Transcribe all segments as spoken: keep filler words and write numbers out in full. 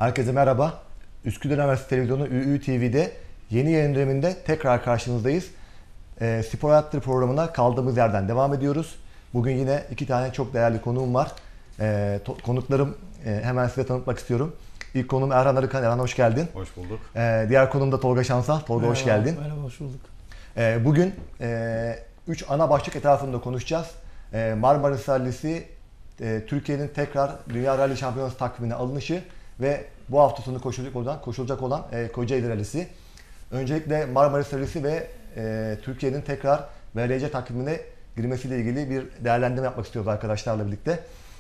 Herkese merhaba. Üsküdar Üniversitesi Televizyonu Ü Ü T V'de yeni yayın döneminde tekrar karşınızdayız. E, Spor Hayatları programına kaldığımız yerden devam ediyoruz. Bugün yine iki tane çok değerli konuğum var. E, to- konuklarım e, hemen size tanıtmak istiyorum. İlk konuğum Erhan Arıkan. Erhan hoş geldin. Hoş bulduk. E, diğer konuğum da Tolga Şansal. Tolga Merhaba, hoş geldin. Merhaba, hoş bulduk. E, bugün e, üç ana başlık etrafında konuşacağız. E, Marmaris Rallisi, e, Türkiye'nin tekrar Dünya Rally Şampiyonası takvimine alınışı ve bu hafta sonu koşulacak olan, koşulacak olan e, Kocaeli Rallisi. Öncelikle Marmaris Rallisi ve e, Türkiye'nin tekrar V R C takvimine girmesiyle ilgili bir değerlendirme yapmak istiyoruz arkadaşlarla birlikte.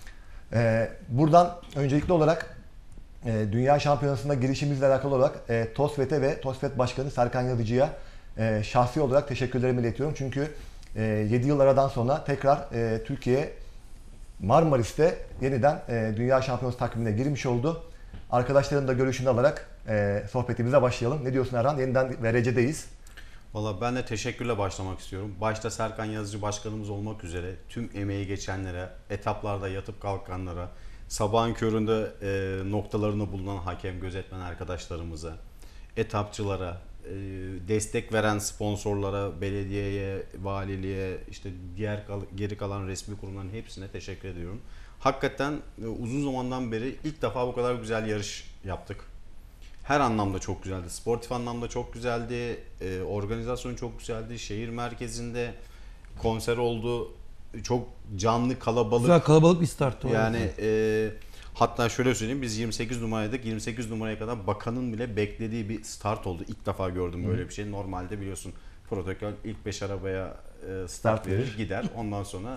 E, buradan öncelikli olarak e, Dünya Şampiyonası'na girişimizle alakalı olarak e, TOSFET'e ve TOSFET Başkanı Serkan Yazıcı'ya e, şahsi olarak teşekkürlerimi iletiyorum. Çünkü e, yedi yıl aradan sonra tekrar e, Türkiye Marmaris'te yeniden e, Dünya Şampiyonası takvimine girmiş oldu. Arkadaşların da görüşünü alarak e, sohbetimize başlayalım. Ne diyorsun Erhan? Yeniden V R C'deyiz. Valla ben de teşekkürle başlamak istiyorum. Başta Serkan Yazıcı Başkanımız olmak üzere tüm emeği geçenlere, etaplarda yatıp kalkanlara, sabahın köründe e, noktalarını bulunan hakem, gözetmen arkadaşlarımıza, etapçılara, e, destek veren sponsorlara, belediyeye, valiliğe, işte diğer kal- geri kalan resmi kurumların hepsine teşekkür ediyorum. Hakikaten e, uzun zamandan beri ilk defa bu kadar güzel yarış yaptık. Her anlamda çok güzeldi. Sportif anlamda çok güzeldi. E, organizasyon çok güzeldi. Şehir merkezinde konser oldu. Çok canlı, kalabalık. Güzel kalabalık bir starttı. Yani e, hatta şöyle söyleyeyim, biz yirmi sekiz numaraydık. yirmi sekiz numaraya kadar bakanın bile beklediği bir start oldu. İlk defa gördüm böyle bir şey. Normalde biliyorsun protokol ilk beş arabaya e, start, Start verir, verir. gider. Ondan sonra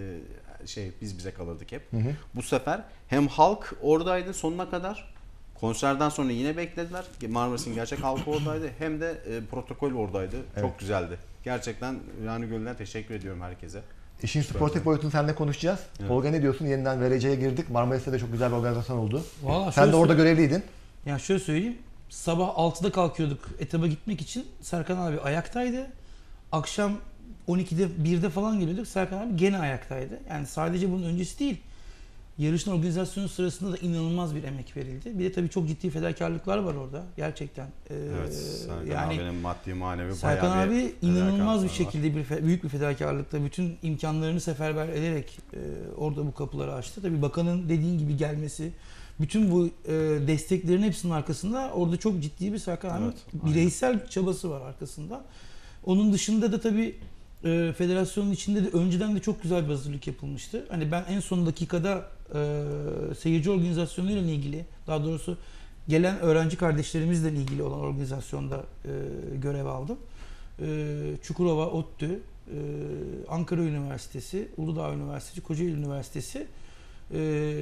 e, şey biz bize kalırdık hep. Hı hı. Bu sefer hem halk oradaydı sonuna kadar. Konserden sonra yine beklediler. Marmaris'in gerçek halkı oradaydı. Hem de e, protokol oradaydı. Evet. Çok güzeldi. Gerçekten yani gönülden teşekkür ediyorum herkese. İşin sportif boyutunu seninle konuşacağız. Evet. Tolga ne diyorsun? Yeniden V R C'ye girdik. Marmaris'te de çok güzel bir organizasyon oldu. Vallahi Sen şöyle de orada söyle- görevliydin. Yani şöyle söyleyeyim. Sabah altıda kalkıyorduk etaba gitmek için. Serkan abi ayaktaydı. Akşam on ikide birde falan geliyorduk. Serkan abi gene ayaktaydı. Yani sadece bunun öncesi değil. Yarışın organizasyonu sırasında da inanılmaz bir emek verildi. Bir de tabii çok ciddi fedakarlıklar var orada. Gerçekten. Ee, Evet, Serkan yani abinin maddi manevi Serkan bayağı abi bir inanılmaz bir fedakarlıklar var. şekilde bir fe- büyük bir fedakarlıkla bütün imkanlarını seferber ederek e, orada bu kapıları açtı. Tabii bakanın dediğin gibi gelmesi, bütün bu e, desteklerin hepsinin arkasında orada çok ciddi bir Serkan abi Evet, aynen. bireysel çabası var arkasında. Onun dışında da tabii e, federasyonun içinde de önceden de çok güzel bir hazırlık yapılmıştı. Hani ben en son dakikada e, seyirci organizasyonuyla ilgili, daha doğrusu gelen öğrenci kardeşlerimizle ilgili olan organizasyonda e, görev aldım. E, Çukurova, ODTÜ, e, Ankara Üniversitesi, Uludağ Üniversitesi, Kocaeli Üniversitesi e,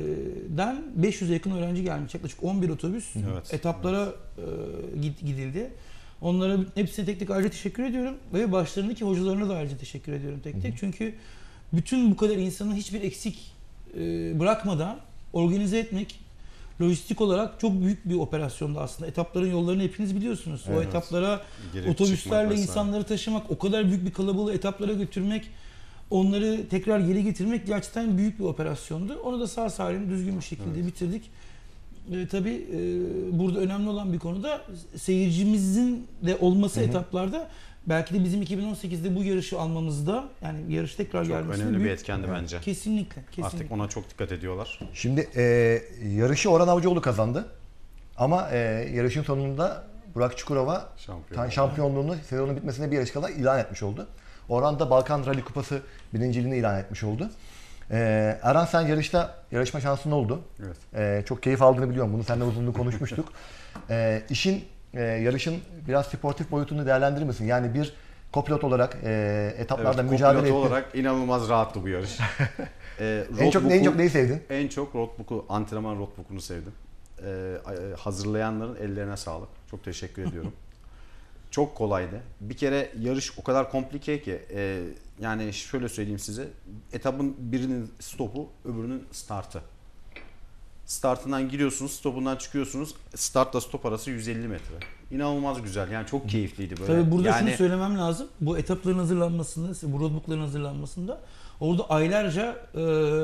den beş yüze yakın öğrenci gelmiş. Yaklaşık on bir otobüs Evet, etaplara e, gid- gidildi. Onlara hepsine tek tek ayrıca teşekkür ediyorum ve başlarındaki hocalarına da ayrıca teşekkür ediyorum tek tek. Çünkü bütün bu kadar insanı hiçbir eksik e, bırakmadan organize etmek lojistik olarak çok büyük bir operasyondu aslında. Etapların yollarını hepiniz biliyorsunuz. O Evet. etaplara Girip çıkmak otobüslerle vesaire. insanları taşımak, o kadar büyük bir kalabalığı etaplara götürmek, onları tekrar geri getirmek gerçekten büyük bir operasyondu. Onu da sağ salim düzgün bir şekilde Evet. bitirdik. E, tabii e, burada önemli olan bir konu da seyircimizin de olması Hı hı. etaplarda belki de bizim iki bin on sekizde bu yarışı almamızda, yani yarış tekrar Çok gelmesinde önemli bir büyük- etkendi Evet. bence. Kesinlikle, kesinlikle. Artık ona çok dikkat ediyorlar. Şimdi e, yarışı Orhan Avcıoğlu kazandı. Ama e, yarışın sonunda Burak Çukurova Şampiyon. tan- şampiyonluğunu sezonun bitmesine bir yarış kala ilan etmiş oldu. Orhan da Balkan Rally Kupası birinciliğini ilan etmiş oldu. E, Erhan sen yarışta yarışma şansın oldu. Evet. E, çok keyif aldığını biliyorum. Bunu seninle uzunluğu konuşmuştuk. e, işin e, yarışın biraz sportif boyutunu değerlendirir misin? Yani bir kopilot olarak e, etaplarda Evet, mücadele kopilot ettin. olarak inanılmaz rahattı bu yarış. Ee, En çok, en roadbook'u- çok neyi sevdin? En çok roadbook'u, antrenman roadbook'unu sevdim. Ee, e, hazırlayanların ellerine sağlık. Çok teşekkür ediyorum. Çok kolaydı. Bir kere yarış o kadar komplike ki e, yani şöyle söyleyeyim size. Etapın birinin stopu, öbürünün startı. Startından giriyorsunuz, stopundan çıkıyorsunuz. Startla stop arası yüz elli metre. İnanılmaz güzel. Yani çok keyifliydi böyle. Tabii burada yani, şunu söylemem lazım. Bu etapların hazırlanmasında, bu roadbookların hazırlanmasında Orada aylarca e,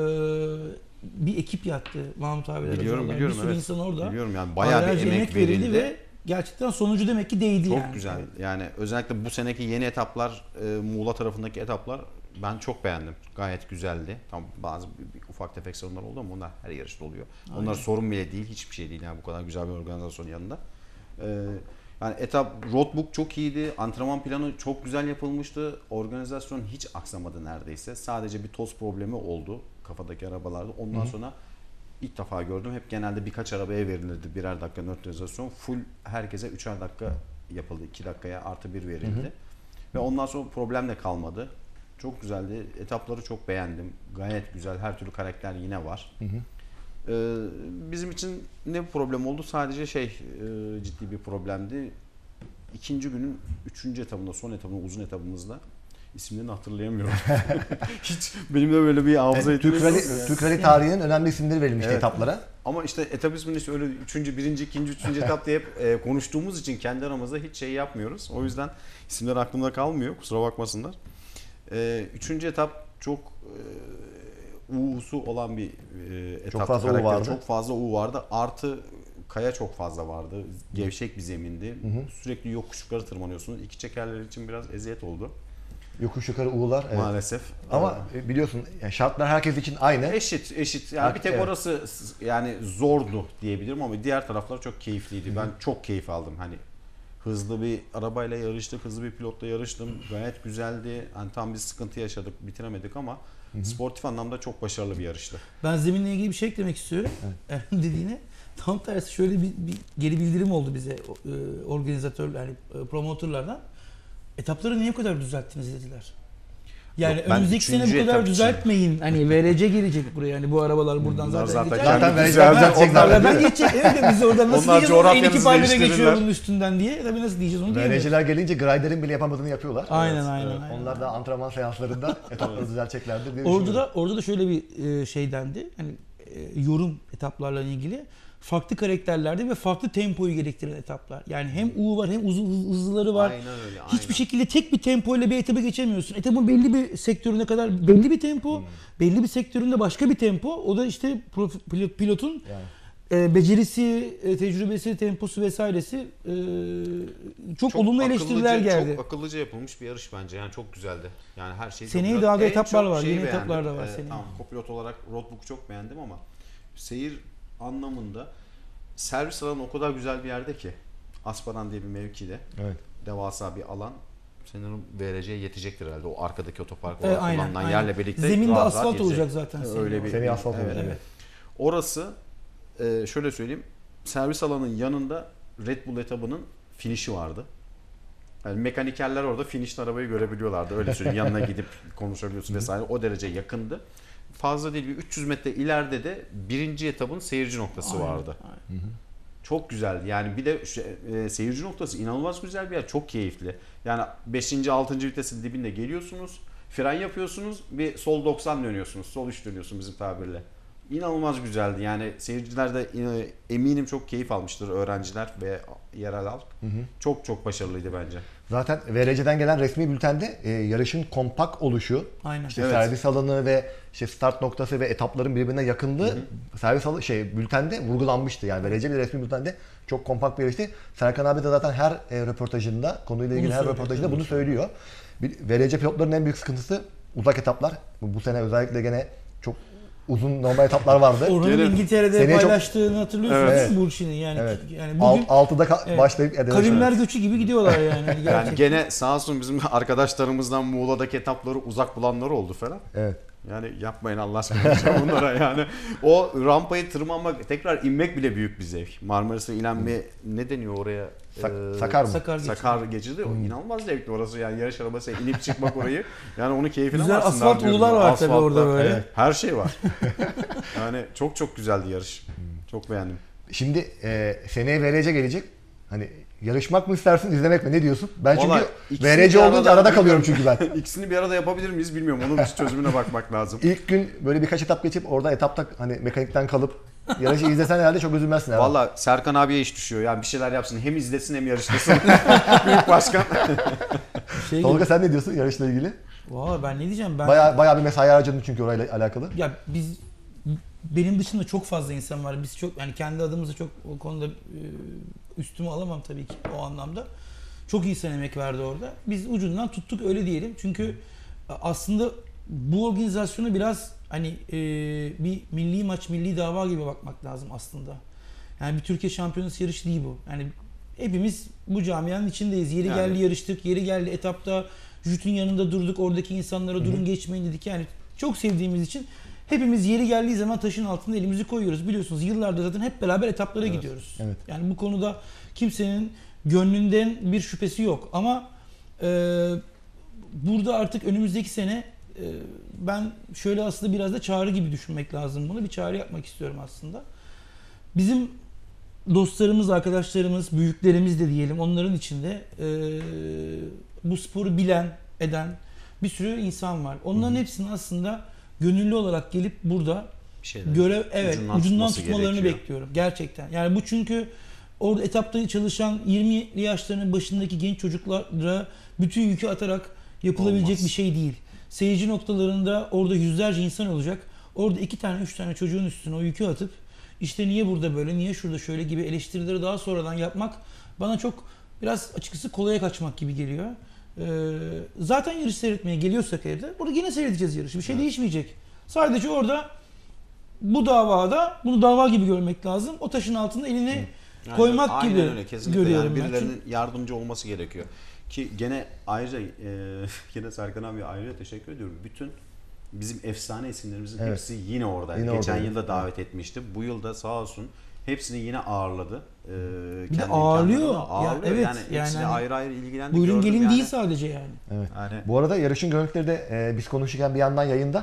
bir ekip yattı Mahmut abiler. Biliyorum hocalar. biliyorum Bir sürü evet. insan orada. Biliyorum yani bayağı bir Aylarca emek verildi. ve gerçekten sonucu demek ki değdi Çok yani. güzel. Yani özellikle bu seneki yeni etaplar, e, Muğla tarafındaki etaplar ben çok beğendim. Gayet güzeldi. Tam bazı bir, bir ufak tefek sorunlar oldu ama onlar her yarışta oluyor. Onlar Aynen. sorun bile değil, hiçbir şey değil yani bu kadar güzel bir organizasyonun yanında. E, yani etap roadbook çok iyiydi. Antrenman planı çok güzel yapılmıştı. Organizasyon hiç aksamadı neredeyse. Sadece bir toz problemi oldu kafadaki arabalarda. Ondan Hı-hı. sonra İlk defa gördüm. Hep genelde birkaç arabaya verilirdi. Birer dakika nötralizasyon. Full herkese üçer dakika yapıldı. iki dakikaya artı bir verildi. Hı hı. Ve ondan sonra problem de kalmadı. Çok güzeldi. Etapları çok beğendim. Gayet güzel. Her türlü karakter yine var. Hı hı. Ee, bizim için ne problem oldu? Sadece şey e, ciddi bir problemdi. İkinci günün üçüncü etabında, son etabında, uzun etabımızda İsimlerini hatırlayamıyorum. Hiç benim de böyle bir hafıza evet, Türk Rally, Türk Rally tarihinin önemli isimleri verilmişti evet. etaplara. Ama işte etap ismini işte öyle üçüncü, birinci, ikinci, üçüncü etap diye hep e, konuştuğumuz için kendi aramızda hiç şey yapmıyoruz. O yüzden isimler aklımda kalmıyor. Kusura bakmasınlar. E, üçüncü etap çok e, U'su olan bir e, etap. Çok fazla U vardı. Çok fazla U vardı. Artı kaya çok fazla vardı. Gevşek bir zemindi. Hı hı. Sürekli yokuş yukarı tırmanıyorsunuz. İki çekerler için biraz eziyet oldu. Yokuş yukarı U'lar. Evet. Maalesef. Ama ee, biliyorsun yani şartlar herkes için aynı. Eşit, eşit. Yani bir tek evet. orası yani zordu diyebilirim ama diğer taraflar çok keyifliydi. Hı-hı. Ben çok keyif aldım. Hani hızlı bir arabayla yarıştık, hızlı bir pilotla yarıştım. Gayet güzeldi. Hani tam bir sıkıntı yaşadık, bitiremedik ama Hı-hı. sportif anlamda çok başarılı bir yarıştı. Ben zeminle ilgili bir şey eklemek istiyorum. Evet. dediğine tam tersi şöyle bir, bir geri bildirim oldu bize organizatörler, yani promotörlerden. Etapları niye bu kadar düzelttiniz dediler. Yani Yok, önümüzdeki sene bu kadar düzeltmeyin. Için. Hani V R C gelecek buraya. Hani bu arabalar buradan zaten, zaten geçecek. Zaten V R C'den onlardan geçecek. Evet biz oradan nasıl diyeceğiz? En iki palmire geçiyor bunun üstünden diye. Tabii nasıl diyeceğiz onu diyemiyoruz. V R C'ler gelince Grider'in bile yapamadığını yapıyorlar. Aynen evet, aynen, evet. aynen. Onlar da antrenman seanslarında etapları düzelteceklerdir diye orada da orada da şöyle bir şey dendi. Hani yorum etaplarla ilgili. Farklı karakterlerde ve farklı tempoyu gerektiren etaplar. Yani hem U var hem uzun hızlıları var. Aynen öyle. Aynen. Hiçbir şekilde tek bir tempoyla bir etaba geçemiyorsun. Etapın belli bir sektörüne kadar belli bir tempo, hmm. belli bir sektöründe başka bir tempo. O da işte pilot, pilotun yani. e, becerisi, e, tecrübesi, temposu vesairesi e, çok, çok olumlu eleştiriler geldi. Çok akıllıca yapılmış bir yarış bence. Yani çok güzeldi. Yani her şey. Seneye daha da etaplar var. Yeni etaplar da var ee, seneye. Tamam, kopilot olarak roadbook'u çok beğendim ama seyir anlamında servis alanı o kadar güzel bir yerde ki Asparan diye bir mevkide evet. devasa bir alan sanırım V R C'ye yetecektir herhalde o arkadaki otopark olarak e, kullanılan aynen. yerle birlikte zeminde rahat asfalt rahat olacak zaten. Öyle bir seni asfalt evet, olacak. Evet. Orası e, şöyle söyleyeyim servis alanının yanında Red Bull etabının finişi vardı. Yani mekanikerler orada finişli arabayı görebiliyorlardı. Öyle söyleyeyim yanına gidip konuşabiliyorsun vesaire o derece yakındı. Fazla değil bir üç yüz metre ileride de birinci etabın seyirci noktası aynen, vardı. Aynen. Çok güzeldi. Yani bir de e, seyirci noktası inanılmaz güzel bir yer. Çok keyifli. Yani beşinci altıncı vitesin dibinde geliyorsunuz. Fren yapıyorsunuz. Bir sol doksan dönüyorsunuz. Sol üç dönüyorsun bizim tabirle. İnanılmaz güzeldi. Yani seyirciler de eminim çok keyif almıştır öğrenciler ve yerel halk. Hı hı. Çok çok başarılıydı bence. Zaten V R C'den gelen resmi bültende e, yarışın kompakt oluşu, aynen. işte evet. servis alanı ve işte start noktası ve etapların birbirine yakınlığı hı hı. servis alanı şey bültende vurgulanmıştı. Yani V R C bir resmi bültende çok kompakt bir yarıştı. Serkan abi de zaten her e, röportajında, konuyla ilgili bunu her röportajında bunu söylüyor. V R C pilotlarının en büyük sıkıntısı uzak etaplar. Bu, bu sene özellikle gene çok uzun normal etaplar vardı. Orhan'ın İngiltere'de paylaştığını çok... hatırlıyorsunuz evet. değil mi Burçin'in? Yani, evet. yani bugün altıda ka- evet. başlayıp kavimler göçü gibi gidiyorlar yani. Gerçekten. Yani gene sağ olsun bizim arkadaşlarımızdan Muğla'daki etapları uzak bulanları oldu falan. Evet. Yani yapmayın Allah aşkına bunlara yani. O rampayı tırmanmak, tekrar inmek bile büyük bir zevk. Marmaris'e inen bir ne deniyor oraya? Sa- ee, Sakar mı? Sakar, Sakar geçidi. O inanılmaz zevkli orası yani yarış arabası inip çıkmak orayı. Yani onu keyfine güzel varsınlar asfalt uğular var tabii orada böyle. Evet, her şey var. Yani çok çok güzeldi yarış. Çok beğendim. Şimdi e, seneye V R C gelecek. Hani yarışmak mı istersin, izlemek mi? Ne diyorsun? Ben Vallahi çünkü V R C olunca arada kalıyorum çünkü ben. İkisini bir arada yapabilir miyiz bilmiyorum. Onun bir çözümüne bakmak lazım. İlk gün böyle birkaç etap geçip orada etapta hani mekanikten kalıp yarışı izlesen herhalde çok üzülmezsin. Valla Serkan abiye iş düşüyor. Yani bir şeyler yapsın. Hem izlesin hem yarışlasın. Büyük başkan. Şey Tolga sen ne diyorsun yarışla ilgili? Valla ben ne diyeceğim ben Bayağı, bayağı bir mesai harcadın çünkü orayla alakalı. ya biz benim dışında çok fazla insan var. Biz çok yani kendi adımıza çok o konuda e, üstüme alamam tabii ki o anlamda. Çok insan emek verdi orada. Biz ucundan tuttuk öyle diyelim. Çünkü aslında bu organizasyona biraz hani e, bir milli maç, milli dava gibi bakmak lazım aslında. Yani bir Türkiye Şampiyonası yarışı değil bu. Yani hepimiz bu camianın içindeyiz. Yeri Yani. geldi yarıştık, yeri geldi etapta Jüt'ün yanında durduk. Oradaki insanlara durun geçmeyin dedik. Yani çok sevdiğimiz için hepimiz yeri geldiği zaman taşın altında elimizi koyuyoruz. Biliyorsunuz yıllardır zaten hep beraber etaplara Evet, gidiyoruz. evet. Yani bu konuda kimsenin gönlünden bir şüphesi yok. Ama e, burada artık önümüzdeki sene e, ben şöyle aslında biraz da çağrı gibi düşünmek lazım bunu. Bir çağrı yapmak istiyorum aslında. Bizim dostlarımız, arkadaşlarımız, büyüklerimiz de diyelim onların içinde e, bu sporu bilen, eden bir sürü insan var. Onların hepsinin aslında gönüllü olarak gelip burada Bir şeyler. görev evet Ucundan ucundan, tutması tutmalarını gerekiyor. bekliyorum gerçekten. Yani bu çünkü orada etapta çalışan yirmili yaşlarının başındaki genç çocuklara bütün yükü atarak yapılabilecek Olmaz. bir şey değil. Seyirci noktalarında orada yüzlerce insan olacak. Orada iki tane, üç tane çocuğun üstüne o yükü atıp işte niye burada böyle, niye şurada şöyle gibi eleştirileri daha sonradan yapmak bana çok biraz açıkçası kolaya kaçmak gibi geliyor. Ee, zaten yarış seyretmeye geliyorsak evde burada yine seyredeceğiz yarışı. Bir şey Evet. değişmeyecek. Sadece orada bu davada bunu dava gibi görmek lazım. O taşın altında elini Aynen- koymak aynen gibi öyle, kesinlikle. görüyorum Yani ben. birilerinin yardımcı olması gerekiyor. Ki gene ayrıca e, yine Serkan abi ayrıca teşekkür ediyorum. Bütün bizim efsane isimlerimizin Evet. hepsi yine oradaydı. Yine Geçen oradaydı. yılda davet etmişti. Bu yılda sağ olsun hepsini yine ağırladı. Ee, Bir de kendi ağırlıyor. imkanlarıyla Ya ağırlıyor. evet, yani yani hepsine hani ayrı ayrı ilgilendi. Buyurun gördüm gelin yani. değil sadece yani. Evet. Yani Bu arada yarışın görüntüleri de e, biz konuşurken bir yandan yayında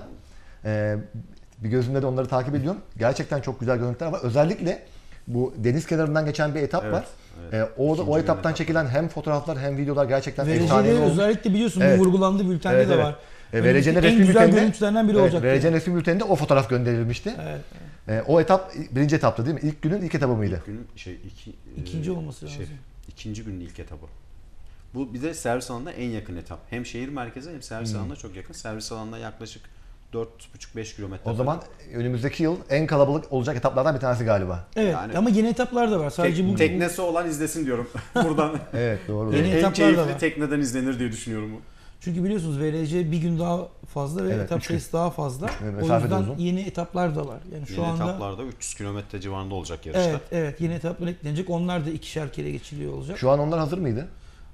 e, bir gözümle de onları takip ediyorum. Gerçekten çok güzel görüntüler var. Özellikle bu deniz kenarından geçen bir etap Evet, var. evet. E, o, İkinci o gün etaptan etap. çekilen hem fotoğraflar hem videolar gerçekten Vereceleri efsane olmuş. özellikle biliyorsun Evet. bu vurgulandı bültende Evet, de evet. var. E, Önümüzdeki Verece'nin en resmi güzel bülteninde, görüntülerinden biri evet, olacak. Verece'nin resmi bülteninde o fotoğraf gönderilmişti. Evet. E, o etap birinci etaptı değil mi? İlk günün ilk etabı mıydı? ilk günün şey iki İkinci e, olması lazım. ikinci günün ilk etabı. Bu bir de servis alanına en yakın etap. Hem şehir merkezi hem servis Hmm. alanına çok yakın. Servis alanına yaklaşık dört buçuk beş kilometre. O zaman önümüzdeki yıl en kalabalık olacak etaplardan bir tanesi galiba. Evet Yani- ama yeni etaplar da var. Sadece Tek- bu teknesi olan izlesin diyorum buradan. Evet doğru. Yeni doğru. en etaplar da keyifli var. tekneden izlenir diye düşünüyorum bu. çünkü biliyorsunuz V R C bir gün daha fazla ve Evet, etap üç gün. sayısı daha fazla. gün. O Mesafe de yüzden uzun. yeni etaplar da var. Yani şu Yeni anda etaplarda üç yüz kilometre civarında olacak yarışta. evet evet yeni etaplar eklenecek. Onlar da ikişer kere geçiliyor olacak. Şu an onlar hazır mıydı?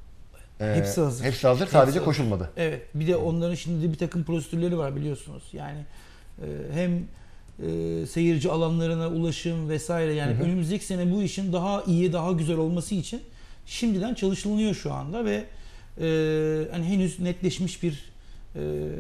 Ee, Hepsi hazır. Hepsi hazır. Hepsi Sadece hazır. koşulmadı. Evet. Bir de onların şimdi de bir takım prosedürleri var biliyorsunuz. Yani e, hem e, seyirci alanlarına ulaşım vesaire yani Hı hı. önümüzdeki sene bu işin daha iyi, daha güzel olması için şimdiden çalışılıyor şu anda ve e, hani henüz netleşmiş bir e,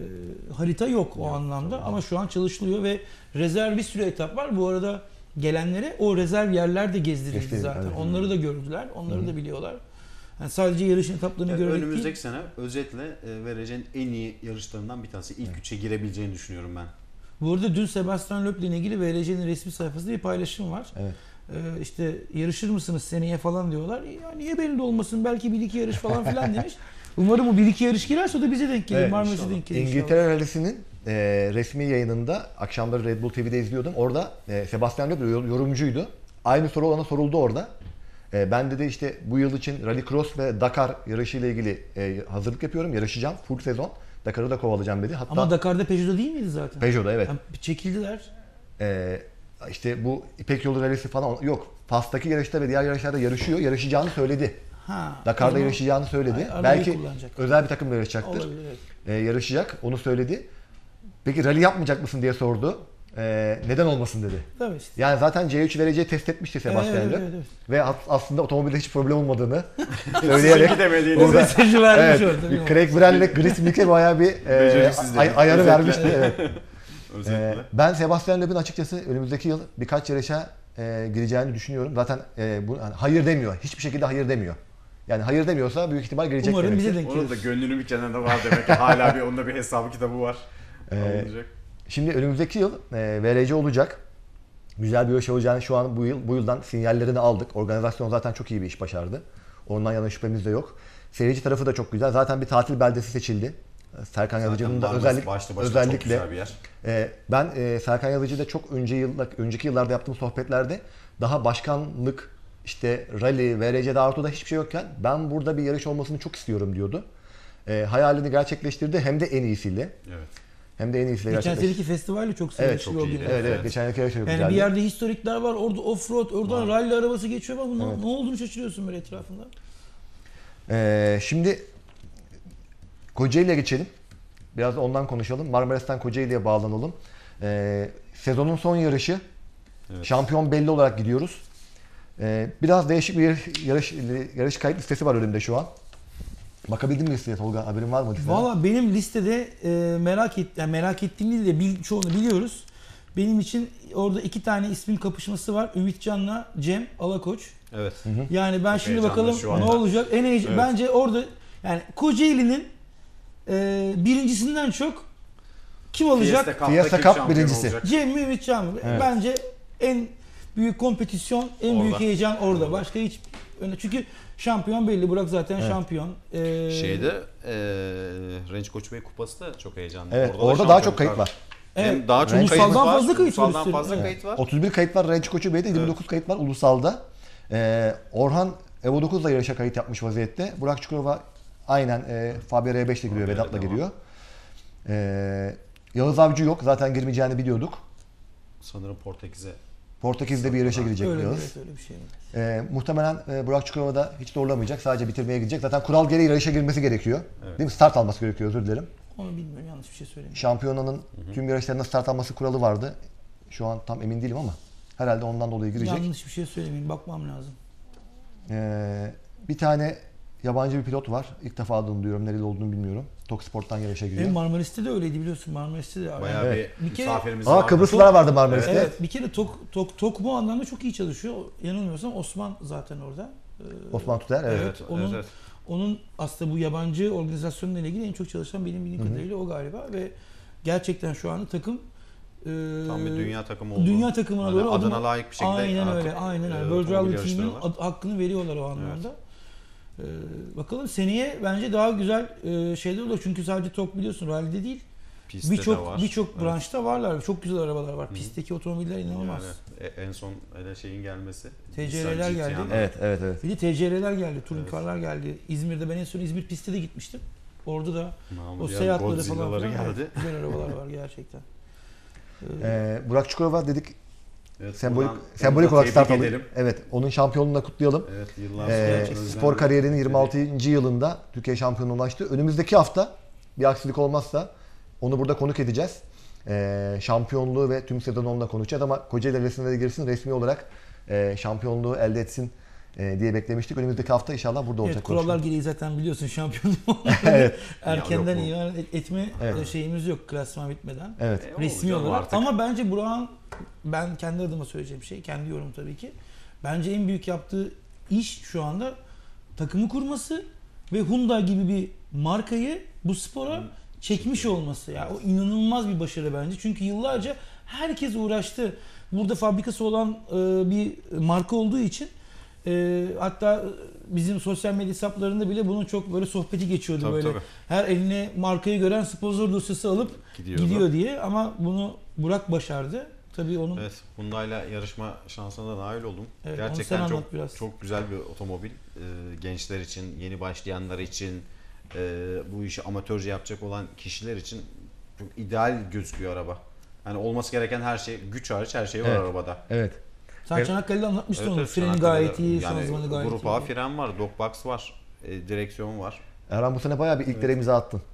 harita yok o Yok, anlamda tabii. ama şu an çalışılıyor ve rezerv bir sürü etap var. Bu arada gelenlere o rezerv yerler de gezdirildi Gezdirildi, zaten. evet. Onları da gördüler. Onları Hı hı. da biliyorlar. Yani sadece yarışın etaplarını Yani görerek önümüzdeki değil. sene özetle e, vereceğin en iyi yarışlarından bir tanesi. İlk üçe girebileceğini düşünüyorum ben. Bu arada dün Sebastian Loeb ile ilgili V R C'nin resmi sayfasında bir paylaşım var. Evet. Ee, işte yarışır mısınız seneye falan diyorlar. Ya niye belli olmasın belki bir iki yarış falan filan demiş. Umarım o bir iki yarış girerse o da bize denk gelir. Evet, Marmaris'e inşallah. denk gelir inşallah. İngiltere Rally'sinin e, resmi yayınında akşamları Red Bull T V'de izliyordum. Orada e, Sebastian Loeb yor- yorumcuydu. Aynı soru ona soruldu orada. E, ben dedi işte bu yıl için Rallycross ve Dakar yarışı ile ilgili e, hazırlık yapıyorum. Yarışacağım full sezon. Dakar'ı da kovalayacağım dedi. Hatta Ama Dakar'da Peugeot'da değil miydi zaten? Peugeot'da evet. Yani çekildiler. E, işte bu İpek Yolu Rally'si falan yok. Fas'taki yarışta ve diğer yarışlarda yarışıyor. Yarışacağını söyledi. Ha, Dakar'da o zaman yarışacağını söyledi. Ay, arabayı Belki kullanacak. özel bir takımla yarışacaktır. olabilir. Evet. E, yarışacak. Onu söyledi. Peki rally yapmayacak mısın diye sordu. E, neden olmasın dedi. Tabii işte. Yani zaten C üç vereceği test etmişti Sebastian Evet, Loeb. evet, evet. Ve as- aslında otomobilde hiç problem olmadığını söyleyerek Gidemediğiniz orada Mesajı vermiş evet, orada. bir değil mi? Craig Brell'le Chris Mick'e bayağı bir e, Beceriksizlik. ay- ayarı Özetle. vermişti. Evet. Özetle. E, ben Sebastian Loeb'in açıkçası önümüzdeki yıl birkaç yarışa e, gireceğini düşünüyorum. Zaten e, bu hani hayır demiyor. Hiçbir şekilde hayır demiyor. Yani hayır demiyorsa büyük ihtimal girecek Umarım demektir. bize denk Onun da gelir. gönlünün bir kenarında var demek ki. Hala bir onda bir hesabı kitabı var. Ee, Alınacak. Şimdi önümüzdeki yıl e, V R C olacak. Güzel bir yarış olacağını şu an bu yıl bu yıldan sinyallerini aldık. Organizasyon zaten çok iyi bir iş başardı. Ondan yana şüphemiz de yok. Seyirci tarafı da çok güzel. Zaten bir tatil beldesi seçildi. Serkan Yazıcı'nın da Marmaris özellik, başlı başına çok özellikle güzel bir yer. e, ben e, Serkan Yazıcı'yla çok önce yıllar, önceki yıllarda yaptığım sohbetlerde daha başkanlık, işte rally, V R C'de Arto'da hiçbir şey yokken ben burada bir yarış olmasını çok istiyorum diyordu. E, hayalini gerçekleştirdi hem de en iyisiyle. Evet. Hem de en iyisiyle Geçen gerçekleştirdi. seneki festivalle çok Evet, sevmişti çok o iyiydi. gün. Evet evet, Evet. geçen yılki yarış çok Yani güzeldi. bir yerde historikler var, orada offroad, oradan Var. rally arabası geçiyor ama ne, Evet. ne olduğunu şaşırıyorsun böyle etrafında. Ee, şimdi Kocaeli'ye geçelim. Biraz da ondan konuşalım. Marmaris'ten Kocaeli'ye bağlanalım. Ee, sezonun son yarışı. Evet. Şampiyon belli olarak gidiyoruz. Ee, biraz değişik bir yarış yarış kayıt listesi var önümde şu an. Bakabildin mi listeye Tolga? Haberin var mı listeden? Valla benim listede e, merak et, yani merak ettiğim değil de bil, çoğunu biliyoruz. Benim için orada iki tane ismin kapışması var. Ümitcan'la Cem Alakoç. Evet. Yani ben Çok şimdi heyecanlı bakalım şu ne anda. olacak. En heyecan, Evet. bence orada yani Kocaeli'nin e, birincisinden çok kim olacak? Fiesta Fiesta Cup'taki Cup şampiyon birincisi. olacak. Cem mi Ümitcan mı? Evet. Bence en büyük kompetisyon, en Orada. büyük heyecan orada. Orada. Başka hiç öyle çünkü şampiyon belli. Burak zaten Evet. şampiyon. Ee, Şeyde eee Range Koç Bey Kupası da çok heyecanlı. Evet, da orada daha çok şampiyonluklar- kayıt var. Evet. Hem daha çok Range kayıt Ulusaldan var. fazla kayıt var Ulusaldan üstelik. fazla Evet. kayıt var. otuz bir kayıt var Renç Koçu Bey'de, yirmi dokuz kayıt var Ulusal'da. Ee, Orhan Evo dokuzla yarışa kayıt yapmış vaziyette. Burak Çukurova aynen e, Fabia R beş ile giriyor, Fabia Vedat'la devam. giriyor. Ee, Yağız Avcı yok, zaten girmeyeceğini biliyorduk. Sanırım Portekiz'e. Portekiz'de bir yarışa girecek öyle, Yağız. evet, öyle bir şey. Ee, muhtemelen e, Burak Çukurova da hiç zorlamayacak, sadece bitirmeye gidecek. Zaten kural gereği yarışa girmesi gerekiyor. Evet. Değil mi? Start alması gerekiyor, özür dilerim. Onu bilmiyorum, yanlış bir şey söyleyeyim. Şampiyonanın tüm yarışlarında start alması kuralı vardı. Şu an tam emin değilim ama herhalde ondan dolayı girecek. Yanlış bir şey söylemeyeyim, bakmam lazım. Ee, bir tane yabancı bir pilot var. İlk defa adını duyuyorum. Nereli olduğunu bilmiyorum. Tok Sport'tan yarışa giriyor. Benim Marmaris'te de öyleydi biliyorsun. Marmaris'te de. Bayağı Evet. bir, Bir kere- misafirimiz Aa, vardı. Kıbrıslılar vardı Marmaris'te. Evet, bir kere Tok, Tok, Tok bu anlamda çok iyi çalışıyor. Yanılmıyorsam Osman zaten orada. Ee, Osman Tüter, evet. Evet, onun, evet, evet. onun aslında bu yabancı organizasyonla ilgili en çok çalışan benim bildiğim kadarıyla o galiba ve gerçekten şu anda takım e, Tam bir dünya takımı oldu. dünya takımına Hani doğru adına adım- layık bir şekilde aynen artık, öyle, aynen e, öyle. World otomobil Rally Team'in yarıştırıyorlar. ad- hakkını veriyorlar o anlamda. Ee, bakalım seneye bence daha güzel e, şeyler olur çünkü sadece Tok biliyorsun rally'de değil. Pistte de Birçok var. birçok Evet. branşta varlar. Çok güzel arabalar var. Pistteki otomobiller inanılmaz. Yani, e, en son hele şeyin gelmesi. T C R'ler Nissan geldi. G TA'nın. Evet, evet, evet. Bir de T C R'ler geldi, touring car'lar geldi. İzmir'de ben en son İzmir pistte de gitmiştim. Orada da Mahmut o ya, seyahatleri falan Godzilla'ları filan geldi. evet, güzel arabalar var gerçekten. Ee, Ee, Burak Çukurova dedik Evet, sembolik buradan sembolik onu da olarak start tebrik aldı. edelim. Evet, onun şampiyonluğunu da kutlayalım. Evet, yıllar Ee, sonra gerçekten. spor kariyerinin yirmi altıncı yılında Türkiye şampiyonluğuna ulaştı. Önümüzdeki hafta bir aksilik olmazsa onu burada konuk edeceğiz. Ee, şampiyonluğu ve tüm sezonu onunla konuşacağız ama Kocaeli Rally'sine de girsin, resmi olarak e, şampiyonluğu elde etsin e, diye beklemiştik. Önümüzdeki hafta inşallah burada olacak. evet, kurallar gereği zaten biliyorsun şampiyonluğu Evet. erkenden Ya, yok ilan et- etme Evet. şeyimiz yok klasman bitmeden. Evet. E, Resmi olacak olarak. artık. Ama bence Burak'ın, ben kendi adıma söyleyeceğim şey, kendi yorum tabii ki. Bence en büyük yaptığı iş şu anda takımı kurması ve Hyundai gibi bir markayı bu spora çekmiş olması. Yani o inanılmaz bir başarı bence. Çünkü yıllarca herkes uğraştı. Burada fabrikası olan e, bir marka olduğu için e, hatta bizim sosyal medya hesaplarında bile bunun çok böyle sohbeti geçiyordu Tabii, böyle. tabii. Her eline markayı gören sponsor dosyası alıp Gidiyordu. gidiyor diye ama bunu Burak başardı. Tabii onun Evet, Hyundai'la yarışma şansına da dahil oldum. Evet, onu sen Gerçekten anlat çok biraz. çok güzel bir otomobil. Ee, gençler için, yeni başlayanlar için, e, bu işi amatörce yapacak olan kişiler için çok ideal gözüküyor araba. Yani olması gereken her şey, güç hariç her şey var Evet. arabada. Evet. sen Evet. Çanakkale'de anlatmıştın Evet, onu. evet, Freni Çanakkale'de gayet iyi, yani şanzımanı gayet Grup iyi. A fren var, dogbox var, e, direksiyon var. Erhan bu sene bayağı bir ilklere imza attın.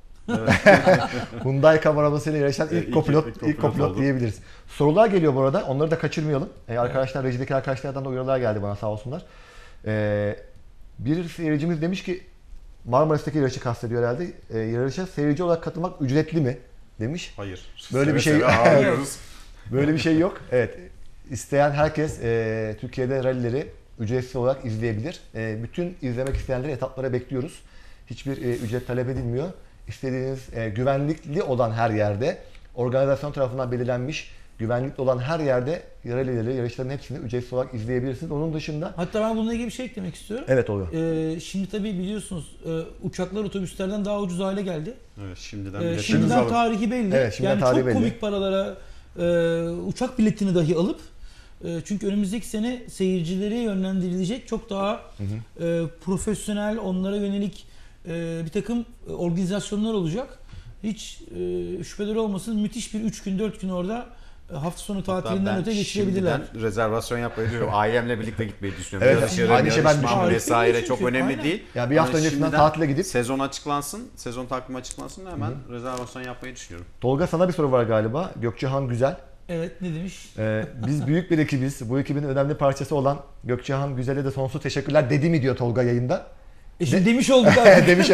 Hyundai Cup arabasıyla yarışan ilk Evet, ilk- kopilot, ilk ilk kopilot kopilot oldu. diyebiliriz. Sorular geliyor bu arada. Onları da kaçırmayalım. Ee, arkadaşlar, rejideki arkadaşlardan da uyarılar geldi bana, sağ olsunlar. Ee, bir seyircimiz demiş ki Marmaris'teki yarışı kastediyor herhalde. Ee, yarışa seyirci olarak katılmak ücretli mi demiş. Hayır. Böyle bir Seve şey- seve ağırlıyoruz. Böyle bir şey yok. Evet. İsteyen herkes e, Türkiye'de rallileri ücretsiz olarak izleyebilir. E, bütün izlemek isteyenleri etaplara bekliyoruz. Hiçbir e, ücret talep edilmiyor. İstediğiniz e, güvenlikli olan her yerde organizasyon tarafından belirlenmiş, güvenlikli olan her yerde rallyleri, yarışların hepsini ücretsiz olarak izleyebilirsiniz. Onun dışında... Hatta ben bununla ilgili bir şey eklemek istiyorum. Evet oluyor. Ee, şimdi tabii biliyorsunuz e, uçaklar otobüslerden daha ucuz hale geldi. Evet, şimdiden Ee, biletlerinizi şimdiden alın. tarihi belli. Evet, şimdiden yani tarihi çok belli. komik paralara e, uçak biletini dahi alıp e, çünkü önümüzdeki sene seyircilere yönlendirilecek çok daha Hı hı. e, profesyonel, onlara yönelik e, bir takım organizasyonlar olacak. Hiç e, şüpheleri olmasın, müthiş bir üç gün dört gün orada e, hafta sonu tatilinden Ben öte geçirebilirler. şimdiden rezervasyon yapmayı düşünüyorum. Ailemle birlikte gitmeyi düşünüyorum. Evet, Yarış, aynı şey ben yarışmam düşünüyorum. vesaire çok Çünkü, önemli aynen. değil. Yani bir hafta Ama öncesinden şimdiden tatile gidip... Sezon açıklansın, sezon takvimi açıklansın hemen rezervasyon yapmayı düşünüyorum. Tolga sana bir soru var galiba. Gökçehan Güzel. Evet, ne demiş? Ee, biz büyük bir ekibiz. Bu ekibin önemli parçası olan Gökçehan Güzel'e de sonsuz teşekkürler dedi mi diyor Tolga yayında. E şimdi demiş olduk abi. demiş,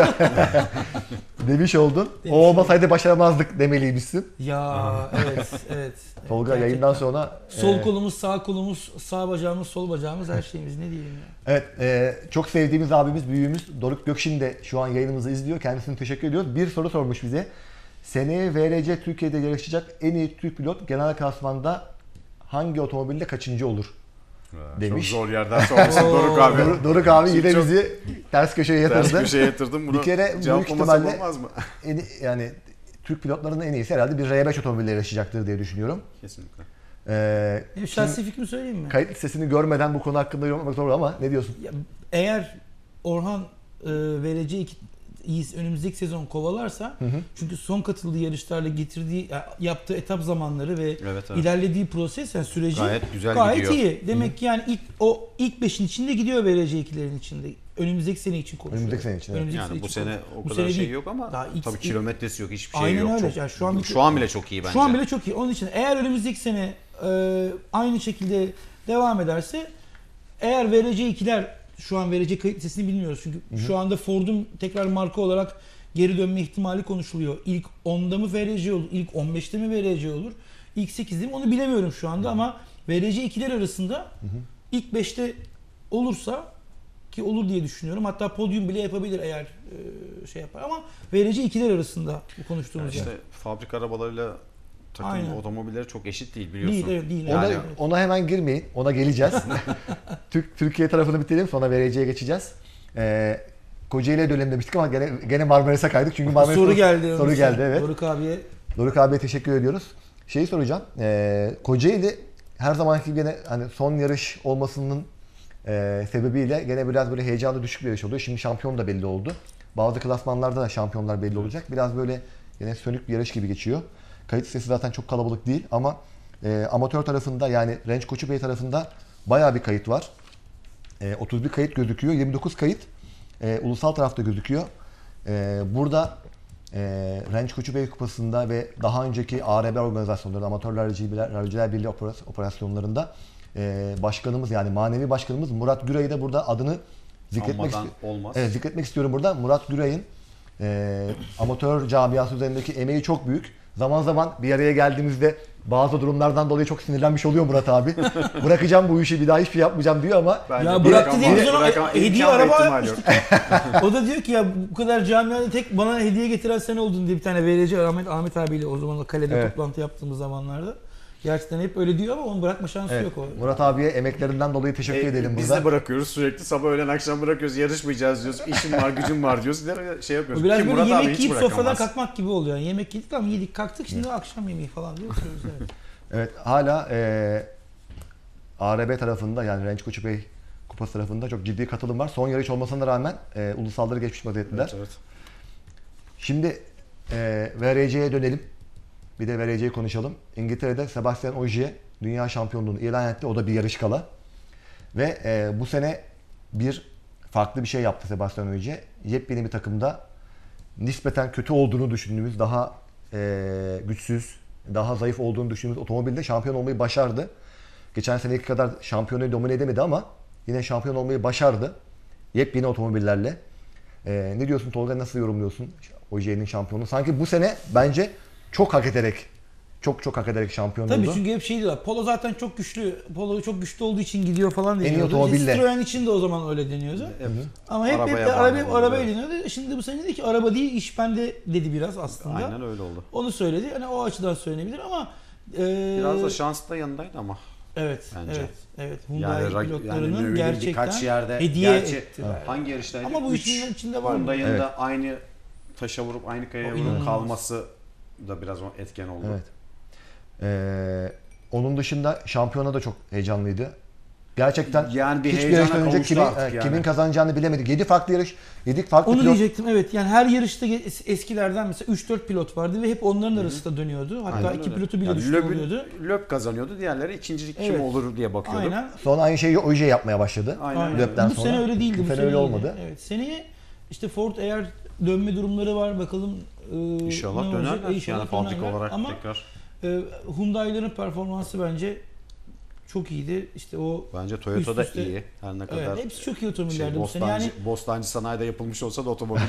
demiş oldun. Demiş O olmasaydı başaramazdık demeliymişsin. Ya evet, evet. Tolga Gerçekten. yayından sonra... Sol e, kolumuz, sağ kolumuz, sağ bacağımız, sol bacağımız, her şeyimiz, ne diyelim ya. Evet, e, çok sevdiğimiz abimiz, büyüğümüz Doruk Gökşin de şu an yayınımızı izliyor. Kendisine teşekkür ediyoruz. Bir soru sormuş bize. Seneye V R C Türkiye'de yarışacak en iyi Türk pilot genel klasmanda hangi otomobilde kaçıncı olur? Demiş. Çok zor yerden sormuşsun Doruk abi. Doruk, Doruk abi Şimdi yine çok bizi ters köşeye yatırdı. Ters köşeye yatırdım. Bunu Bir kere büyük cevaplamasam ihtimalle olmaz mı? en, yani Türk pilotlarının en iyisi herhalde bir R beş otomobille yarışacaktır diye düşünüyorum. Kesinlikle. Ee, Benim şahsi fikrimi söyleyeyim mi? kayıt listesini görmeden bu konu hakkında yorum yapmak zor ama ne diyorsun? Ya, eğer Orhan e, V R C iki önümüzdeki sezon kovalarsa, Hı hı. çünkü son katıldığı yarışlarla getirdiği, yaptığı etap zamanları ve Evet, evet. ilerlediği proses, yani süreci Gayet güzel gayet gidiyor. iyi. Demek ki yani ilk o ilk beşin içinde gidiyor V R C ikilerin içinde. Önümüzdeki sene için konuşuyorum. Önümüzdeki sene için, evet. Önümüzdeki Yani bu için sene konuşuyorum. o Bu kadar sene şey değil. yok ama Daha ilk- tabii ilk- kilometresi yok, hiçbir şey Aynen yok. öyle. Çok, Yani şu an bir- şu an bile çok iyi bence. Şu an bile çok iyi. Onun için eğer önümüzdeki sene e, aynı şekilde devam ederse, eğer V R C ikiler, şu an V R C kayıt listesini bilmiyoruz çünkü Hı hı. şu anda Ford'un tekrar marka olarak geri dönme ihtimali konuşuluyor. İlk onda mı V R C olur, ilk on beşte mi V R C olur, ilk sekizde mi, onu bilemiyorum şu anda. Hı. Ama V R C ikiler arasında hı hı. ilk beşte olursa, ki olur diye düşünüyorum. Hatta podyum bile yapabilir eğer e, şey yapar, ama V R C ikiler arasında bu konuştuğumuz Yani yer. işte fabrika arabalarıyla takım Aynen. otomobilleri çok eşit değil biliyorsun. Değil, evet, değil. Ona, Yani- ona hemen girmeyin. Ona geleceğiz. Türk Türkiye tarafını bitirelim, sonra V R C'ye geçeceğiz. Ee, Kocaeli'ye dönelim demiştik ama gene gene Marmaris'e kaydık çünkü Marmaris soru geldi. Soru onun geldi için. evet. Doruk abiye. Doruk abiye teşekkür ediyoruz. Şeyi soracağım. Ee, Kocaeli her zamanki gibi gene hani son yarış olmasının e, sebebiyle gene biraz böyle heyecanlı, düşük bir yarış oluyor. Şimdi şampiyon da belli oldu. Bazı klasmanlarda da şampiyonlar belli olacak. Biraz böyle yine sönük bir yarış gibi geçiyor. Kayıt sitesi zaten çok kalabalık değil ama e, amatör tarafında, yani Renç Koçubey tarafında bayağı bir kayıt var. E, otuz bir kayıt gözüküyor. yirmi dokuz kayıt e, ulusal tarafta gözüküyor. E, burada e, Renç Koçubey Kupası'nda ve daha önceki A R B organizasyonlarında, Amatörler Ralciler Birliği operasyonlarında e, başkanımız, yani manevi başkanımız Murat Güray'ı da burada adını zikretmek, Almadan isti- olmaz. evet, zikretmek istiyorum burada. Murat Güray'ın e, amatör camiası üzerindeki emeği çok büyük. Zaman zaman bir araya geldiğimizde bazı durumlardan dolayı çok sinirlenmiş oluyor Murat abi. Bırakacağım bu işi, bir daha hiçbir şey yapmayacağım diyor ama Bence Ya bir bıraktı rakam diye var. biz ona Bırakan hediye imkan ve araba ihtimal yok. O da diyor ki ya bu kadar camiada tek bana hediye getiren sen oldun diye, bir tane V R C Ahmet, Ahmet abiyle o zaman kalede Evet. toplantı yaptığımız zamanlarda. Gerçekten hep öyle diyor ama onu bırakma şansı evet, yok o. Murat abiye emeklerinden dolayı teşekkür E, edelim biz burada. de bırakıyoruz sürekli, sabah öğlen akşam bırakıyoruz, yarışmayacağız diyoruz, işim var gücüm var diyoruz, şey yapıyoruz. O biraz Ki böyle Murat abi yemek hiç yiyip sofradan bırakamaz. kalkmak gibi oluyor. Yani yemek yedik, tamam yedik kalktık, şimdi akşam yemeği falan diyoruz. Evet. Evet, hala e, A R B tarafında, yani Renç Koçubey Kupası tarafında çok ciddi katılım var. Son yarış olmasına rağmen e, ulusalları geçmiş vaziyetteler. Evet, evet. Şimdi e, V R C'ye dönelim. Bir de V R C'yi konuşalım. İngiltere'de Sebastian Ogier dünya şampiyonluğunu ilan etti. O da bir yarış kala. Ve e, bu sene bir farklı bir şey yaptı Sebastian Ogier. Yepyeni bir takımda nispeten kötü olduğunu düşündüğümüz, daha e, güçsüz, daha zayıf olduğunu düşündüğümüz otomobilde şampiyon olmayı başardı. Geçen seneki kadar şampiyonu domine edemedi ama yine şampiyon olmayı başardı. Yepyeni otomobillerle. E, ne diyorsun Tolga, nasıl yorumluyorsun Ogier'in şampiyonluğunu? Sanki bu sene bence çok hak ederek çok çok hak ederek şampiyon Tabii oldu. çünkü hep şey diyorlar. Polo zaten çok güçlü. Polo çok güçlü olduğu için gidiyor falan iyi deniyordu. otomobille. Citroen için de o zaman öyle deniyordu. Evet. Ama hep hep Arabaya de araba hep bağlı arabaya oluyor. deniyordu. Şimdi bu sene dedi ki araba değil iş bende dedi biraz aslında. Aynen öyle oldu. Onu söyledi. Hani o açıdan söylenebilir ama e, Biraz da şans da yanındaydı ama. Evet, Bence. evet, evet. Hyundai Yani, ra- yani pilotlarının Nöbel'in gerçekten birkaç yerde hediye gerçi ettiler. hangi yarıştaydı? Ama bu Üç işin içinde var mı? Hyundai'nin Evet. de aynı taşa vurup aynı kayaya O vurup inanılmaz. kalması da biraz o etken oldu. Evet. Ee, onun dışında şampiyona da çok heyecanlıydı. Gerçekten Yani bir hiçbir heyecana yarıştan önce kavuştu kimin, artık e, yani. kimin kazanacağını bilemedik. yedi farklı yarış, yedi farklı Onu pilot. diyecektim evet. Yani her yarışta es- eskilerden mesela üç dört pilot vardı ve hep onların arasında dönüyordu. Hatta Aynen iki öyle. pilotu bile Yani düştü Löb'ün- oluyordu. Löb kazanıyordu. Diğerleri ikincilik kim Evet. olur diye bakıyordu. Aynen. Sonra aynı şeyi Oje yapmaya başladı. Aynen. Aynen. Löb'den Bu sonra. sene öyle değildi. Bu Bu sene sene öyle iyiydi. olmadı. Evet. Seneye işte Ford eğer dönme durumları var bakalım. e, İnşallah ne olacak? dönerler. İnşallah Yani fabrika dönerler. olarak Ama tekrar. e, Hyundai'lerin performansı bence çok iyiydi. İşte o Bence Toyota da üst üste- iyi. Her ne kadar evet, hepsi çok iyi otomobillerdi şey, bu sene. Bostancı, Yani Bostancı sanayide yapılmış olsa da otomobilin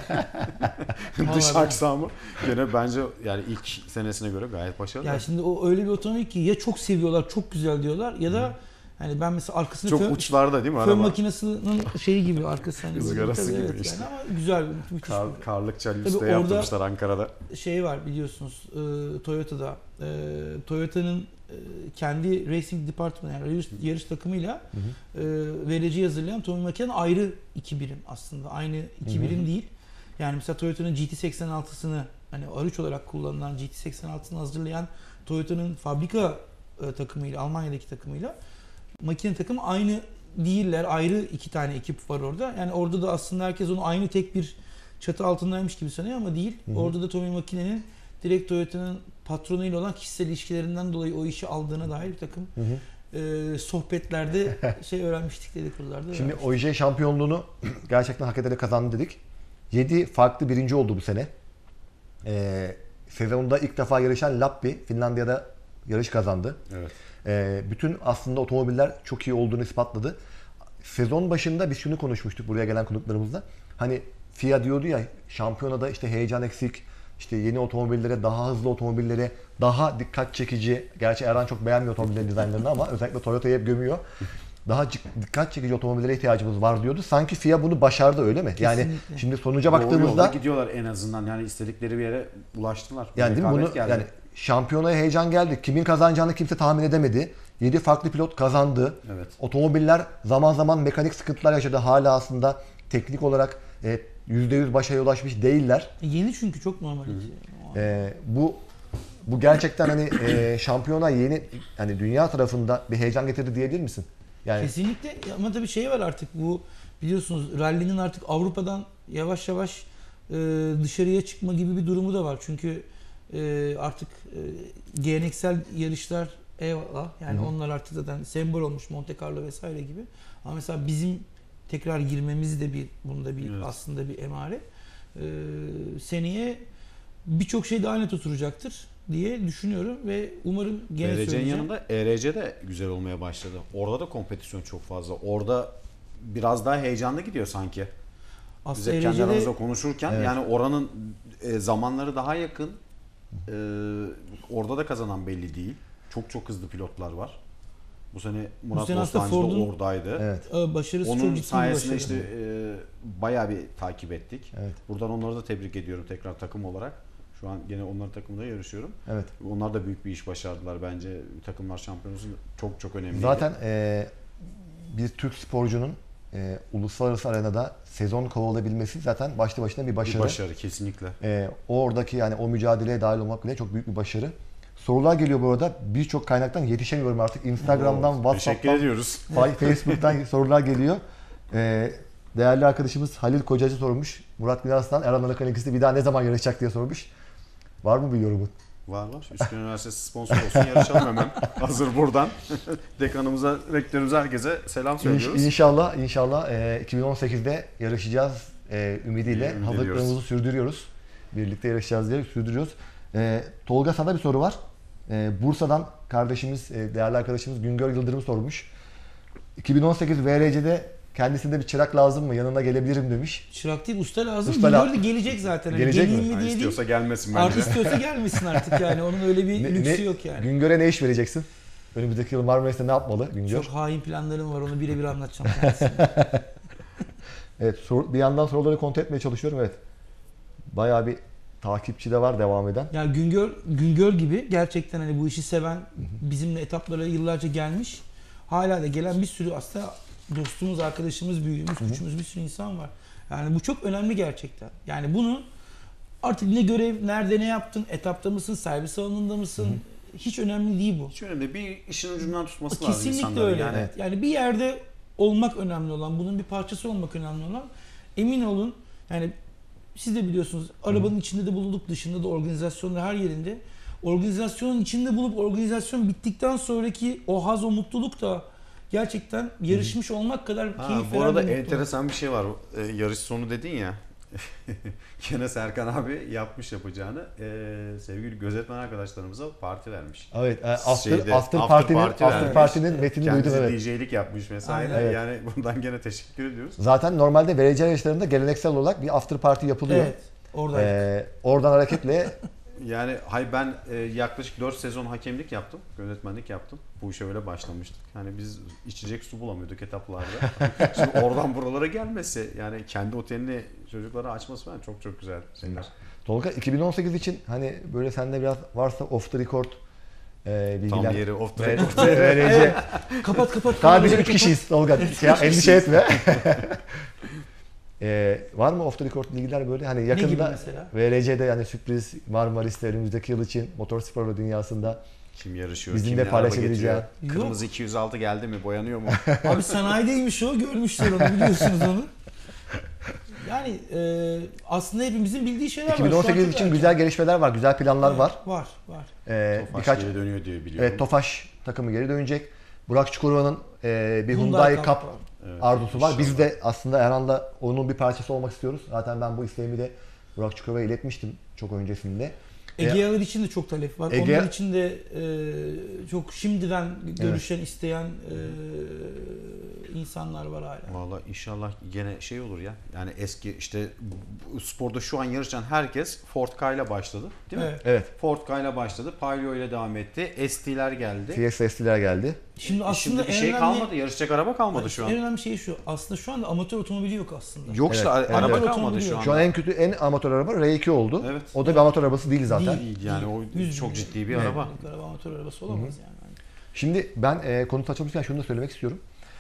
dış Vallahi aksamı gene bence yani ilk senesine göre gayet başarılı. ya şimdi o öyle bir otomobil ki ya çok seviyorlar, çok güzel diyorlar ya da hani ben mesela arkasında Çok fön, uçlarda değil mi fön araba? makinesinin şeyi gibi arkası hani Izgarası Tabii, gibi evet işte. yani ama güzel bir müthiş Kar, bir karlıkça Tabii lüste orada- yaptırmışlar Ankara'da. şey var biliyorsunuz e, Toyota'da e, Toyota'nın e, kendi racing department yani yarış, yarış takımıyla e, vericiyi hazırlayan Tommy Makina'nın ayrı iki birim aslında. Aynı iki Hı hı. birim değil. Yani mesela Toyota'nın G T seksen altısını hani R üç olarak kullanılan G T seksen altısını hazırlayan Toyota'nın fabrika e, takımıyla Almanya'daki takımıyla makine takımı aynı değiller. Ayrı iki tane ekip var orada. Yani orada da aslında herkes onu aynı tek bir çatı altındaymış gibi sanıyor ama değil. Hı hı. Orada da Tommy Makine'nin direkt Toyota'nın patronuyla olan kişisel ilişkilerinden dolayı o işi aldığına dair bir takım Hı hı. e, sohbetlerde şey öğrenmiştik dedikodularda. Şimdi öğrenmiştik. Oje şampiyonluğunu gerçekten hak ederek kazandı dedik. yedi farklı birinci oldu bu sene. Ee, sezonda ilk defa yarışan Lappi Finlandiya'da yarış kazandı. Evet. Ee, bütün aslında otomobiller çok iyi olduğunu ispatladı. Sezon başında biz şunu konuşmuştuk buraya gelen konuklarımızla. Hani F I A diyordu ya şampiyonada işte heyecan eksik, işte yeni otomobillere, daha hızlı otomobillere, daha dikkat çekici. Gerçi Erhan çok beğenmiyor otomobillerin dizaynlarını ama özellikle Toyota'yı hep gömüyor. Daha cik- dikkat çekici otomobillere ihtiyacımız var diyordu. Sanki F I A bunu başardı öyle mi? Yani Kesinlikle. şimdi sonuca Doğru yolda baktığımızda gidiyorlar en azından yani istedikleri bir yere ulaştılar. yani değil mi Rekabet bunu geldi. yani şampiyonaya heyecan geldi. Kimin kazanacağını kimse tahmin edemedi. yedi farklı pilot kazandı. Evet. Otomobiller zaman zaman mekanik sıkıntılar yaşadı. Hala aslında teknik olarak e, yüzde yüz başarıya ulaşmış değiller. E, Yeni çünkü çok normal. E, bu bu gerçekten hani e, şampiyona yeni hani dünya tarafında bir heyecan getirdi diyebilir misin? Yani Kesinlikle ama tabii şey var artık bu biliyorsunuz rallinin artık Avrupa'dan yavaş yavaş e, dışarıya çıkma gibi bir durumu da var. Çünkü e, artık e, geleneksel yarışlar eyvallah yani Hı hı. onlar artık zaten sembol olmuş Monte Carlo vesaire gibi. Ama mesela bizim tekrar girmemiz de bir bunda bir Evet. aslında bir emare. E, seneye birçok şey daha net oturacaktır diye düşünüyorum ve umarım gene E R C'nin söyleyeceğim. yanında E R C de güzel olmaya başladı. Orada da kompetisyon çok fazla. Orada biraz daha heyecanlı gidiyor sanki. Biz Aslında hep kendi E R C'de aramızda konuşurken Evet. yani oranın e, zamanları daha yakın. E, orada da kazanan belli değil. Çok çok hızlı pilotlar var. Bu sene Murat sene aslında Bostancı da Ford'un- oradaydı. evet. e, başarısı çok Onun ciddi bir sayesinde başarı. işte e, bayağı bir takip ettik. Evet. Buradan onları da tebrik ediyorum tekrar takım olarak. Şu an gene onların takımında yarışıyorum. Evet. Onlar da büyük bir iş başardılar bence. Takımlar şampiyonası çok çok önemli. Zaten e, bir Türk sporcunun e, uluslararası arenada sezon kovalayabilmesi zaten başlı başına bir başarı. bir başarı kesinlikle. E, oradaki yani o mücadeleye dahil olmak bile çok büyük bir başarı. Sorular geliyor bu arada. Birçok kaynaktan yetişemiyorum artık. Instagram'dan, Oo, WhatsApp'tan, Teşekkür ediyoruz. Fa- Facebook'tan sorular geliyor. Ee, değerli arkadaşımız Halil Kocacı sormuş. Murat Binas'tan Erhan Arakan ikisi bir daha ne zaman yarışacak diye sormuş. Var mı bir yorumun? Var var. Üsküdar Üniversitesi sponsor olsun yarışalım hemen. Hazır buradan. Dekanımıza, rektörümüze herkese selam İnş- söylüyoruz. İnşallah, inşallah e, iki bin on sekizde yarışacağız e, ümidiyle. Ümit Hazırlıklarımızı ediyoruz. sürdürüyoruz. Birlikte yarışacağız diye sürdürüyoruz. E, Tolga sana bir soru var. E, Bursa'dan kardeşimiz, e, değerli arkadaşımız Güngör Yıldırım sormuş. iki bin on sekiz V R C'de kendisinde bir çırak lazım mı? Yanına gelebilirim demiş. Çırak değil, usta lazım. Usta Usta la- gelecek zaten. Hani Gelecek geleyim mi? mi Ha, diye değil. istiyorsa gelmesin Artık bence. istiyorsa gelmesin artık yani. Onun öyle bir Ne- lüksü ne- yok yani. Güngör'e ne iş vereceksin? Önümüzdeki yıl Marmaris'te ne yapmalı Güngör? Çok hain planlarım var. Onu birebir anlatacağım kendisine. Evet, sor- bir yandan soruları kontrol etmeye çalışıyorum. Evet. Bayağı bir takipçi de var devam eden. Yani Güngör, Güngör gibi gerçekten hani bu işi seven, bizimle etaplara yıllarca gelmiş, hala da gelen bir sürü aslında dostumuz, arkadaşımız, büyüğümüz, küçüğümüz bir sürü insan var. Yani bu çok önemli gerçekten. Yani bunu artık ne görev, nerede ne yaptın, etapta mısın, servis alanında mısın, hiç önemli değil bu. Hiç önemli değil. Bir işin ucundan tutması lazım Kesinlikle insanların. öyle. Yani. Yani bir yerde olmak önemli olan, bunun bir parçası olmak önemli olan. Emin olun, yani siz de biliyorsunuz, arabanın içinde de bulunduk, dışında da, organizasyonda, her yerinde. Organizasyonun içinde bulup organizasyon bittikten sonraki o haz, o mutluluk da gerçekten yarışmış olmak kadar Ha, keyif bu veren arada bir mutluluk. enteresan bir şey var. Ee, yarış sonu dedin ya. Gene Serkan abi yapmış yapacağını. Ee, sevgili gözetmen arkadaşlarımıza parti vermiş. Evet, e, after, Şeyde, after, after partinin, party after vermiş. partinin metnini duydum, Kendisi evet. D J'lik yapmış vesaire. Aynen. Evet. Yani bundan gene teşekkür ediyoruz. Zaten normalde V R C yarışlarında geleneksel olarak bir after party yapılıyor. Evet, oradaydık. Ee, oradan hareketle Yani hay ben e, yaklaşık dört sezon hakemlik yaptım, gözetmenlik yaptım. Bu işe öyle başlamıştık. Yani biz içecek su bulamıyorduk etaplarda. Şimdi oradan buralara gelmesi, yani kendi otelini çocuklara açması falan çok çok güzel şeyler. Tolga iki bin on sekiz için hani böyle sende biraz varsa off the record e, bilgiler. Tam yeri off the V- record. V R C. Kapat kapat. Sadece kamerayı üç kapat. kişiyiz Tolga. Şey, endişe etme. Ee, var mı off the record bilgiler böyle? Hani gibi yakında mesela? V R C'de yani sürpriz Marmaris'te önümüzdeki yıl için motorsporlu dünyasında Kim yarışıyor, Bizim kim de ne araba paylaşabileceği. getiriyor? Kırmızı iki yüz altı geldi mi, boyanıyor mu? Abi sanayideymiş o, görmüşler onu, biliyorsunuz onu. Yani e, aslında hepimizin bildiği şeyler var. iki bin on Şu an sekiz çok için erken. güzel gelişmeler var, güzel planlar Evet, var. Var, var. Ee, Tofaş birkaç geri dönüyor diye biliyorum. evet Tofaş takımı geri dönecek. Burak Çukurova'nın e, bir Hyundai Hyundai Cup Cup var. Evet, arzusu var. Biz inşallah. de aslında Erhan'la onun bir parçası olmak istiyoruz. Zaten ben bu isteğimi de Burak Çukurova'ya iletmiştim çok öncesinde. Egea'lar için de çok talep var. Ege- Onlar için de e, çok şimdiden görüşen, isteyen e, insanlar var hala. Valla inşallah gene şey olur ya. Yani eski işte bu sporda şu an yarışan herkes Ford Ka ile başladı, değil mi? Evet. Evet. Ford Ka ile başladı. Palio ile devam etti. S T'ler geldi. T S S'liler geldi. Şimdi E aslında Şimdi bir en şey önemli, kalmadı. Yarışacak araba kalmadı şu En an. önemli şey şu. Aslında şu anda amatör otomobili yok aslında. Yok işte Evet, evet. araba Evet. kalmadı şu Şu anda. Şu an en kötü en amatör araba R iki oldu. Evet. O da bir amatör arabası değil zaten. Değil yani o Yüz çok bin ciddi bir lira. araba. Bir araba amatör arabası olamaz yani. Şimdi ben e, konu açılmışken şunu da söylemek istiyorum.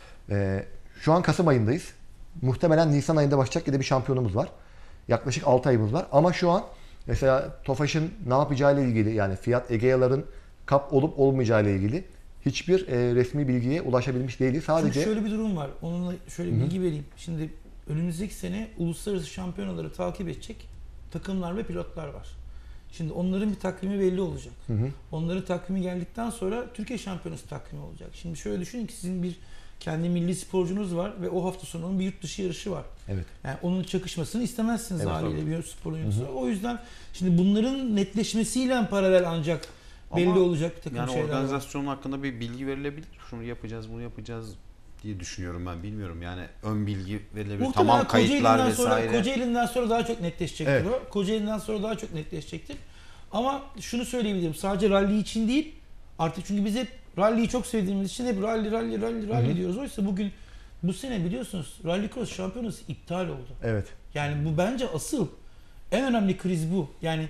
E, şu an Kasım ayındayız. Muhtemelen Nisan ayında başlayacak yine bir şampiyonumuz var. Yaklaşık altı ayımız var. Ama şu an mesela Tofaş'ın ne yapacağıyla ilgili, yani Fiat Egea'ların kap olup olmayacağı ile ilgili hiçbir e, resmi bilgiye ulaşabilmiş değiliz. Sadece Şimdi şöyle bir durum var. Onunla şöyle bir bilgi vereyim. Şimdi önümüzdeki sene uluslararası şampiyonaları takip edecek takımlar ve pilotlar var. Şimdi onların bir takvimi belli olacak. Hı hı. Onların takvimi geldikten sonra Türkiye Şampiyonası takvimi olacak. Şimdi şöyle düşünün ki sizin bir kendi milli sporcunuz var ve o hafta sonu onun bir yurt dışı yarışı var. Evet. Yani onun çakışmasını istemezsiniz Evet, haliyle tabii. bir spor oyuncusu. O yüzden şimdi bunların netleşmesiyle paralel ancak belli Ama olacak bir takım Yani şeyler var. organizasyonun hakkında bir bilgi verilebilir. Şunu yapacağız, bunu yapacağız diye düşünüyorum ben. Bilmiyorum yani ön bilgi verilebilir. Muhtemelen Tamam kayıtlar Kocaeli'nden sonra, vesaire. Kocaeli'nden sonra daha çok netleşecektir Evet. o. Kocaeli'nden sonra daha çok netleşecektir. Ama şunu söyleyebilirim. Sadece rally için değil. Artık çünkü biz hep rally'yi çok sevdiğimiz için hep rally rally rally rally Hı hı. diyoruz. Oysa bugün bu sene biliyorsunuz Rallycross şampiyonası iptal oldu. Evet. Yani bu bence asıl en önemli kriz bu. Yani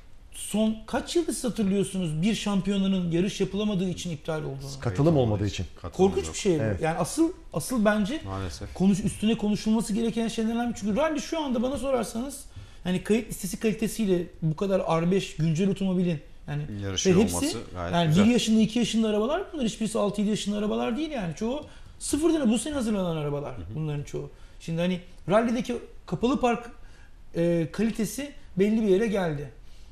son kaç yıl siz hatırlıyorsunuz bir şampiyonanın yarış yapılamadığı için iptal olduğunu? Katılım olmadığı için. Katılım Korkunç yok. bir şey bu. Evet. Yani asıl asıl bence Maalesef. konuş üstüne konuşulması gereken şeylerden biri. Çünkü rally şu anda bana sorarsanız hani kayıt listesi kalitesiyle bu kadar R beş güncel otomobilin yani Yarışıyor ve hepsi olması gayet yani güzel. bir yaşında iki yaşında arabalar bunlar, hiçbirisi altı yedi yaşında arabalar değil yani çoğu sıfırdan bu sene hazırlanan arabalar bunların çoğu. Şimdi hani rally'deki kapalı park e, kalitesi belli bir yere geldi.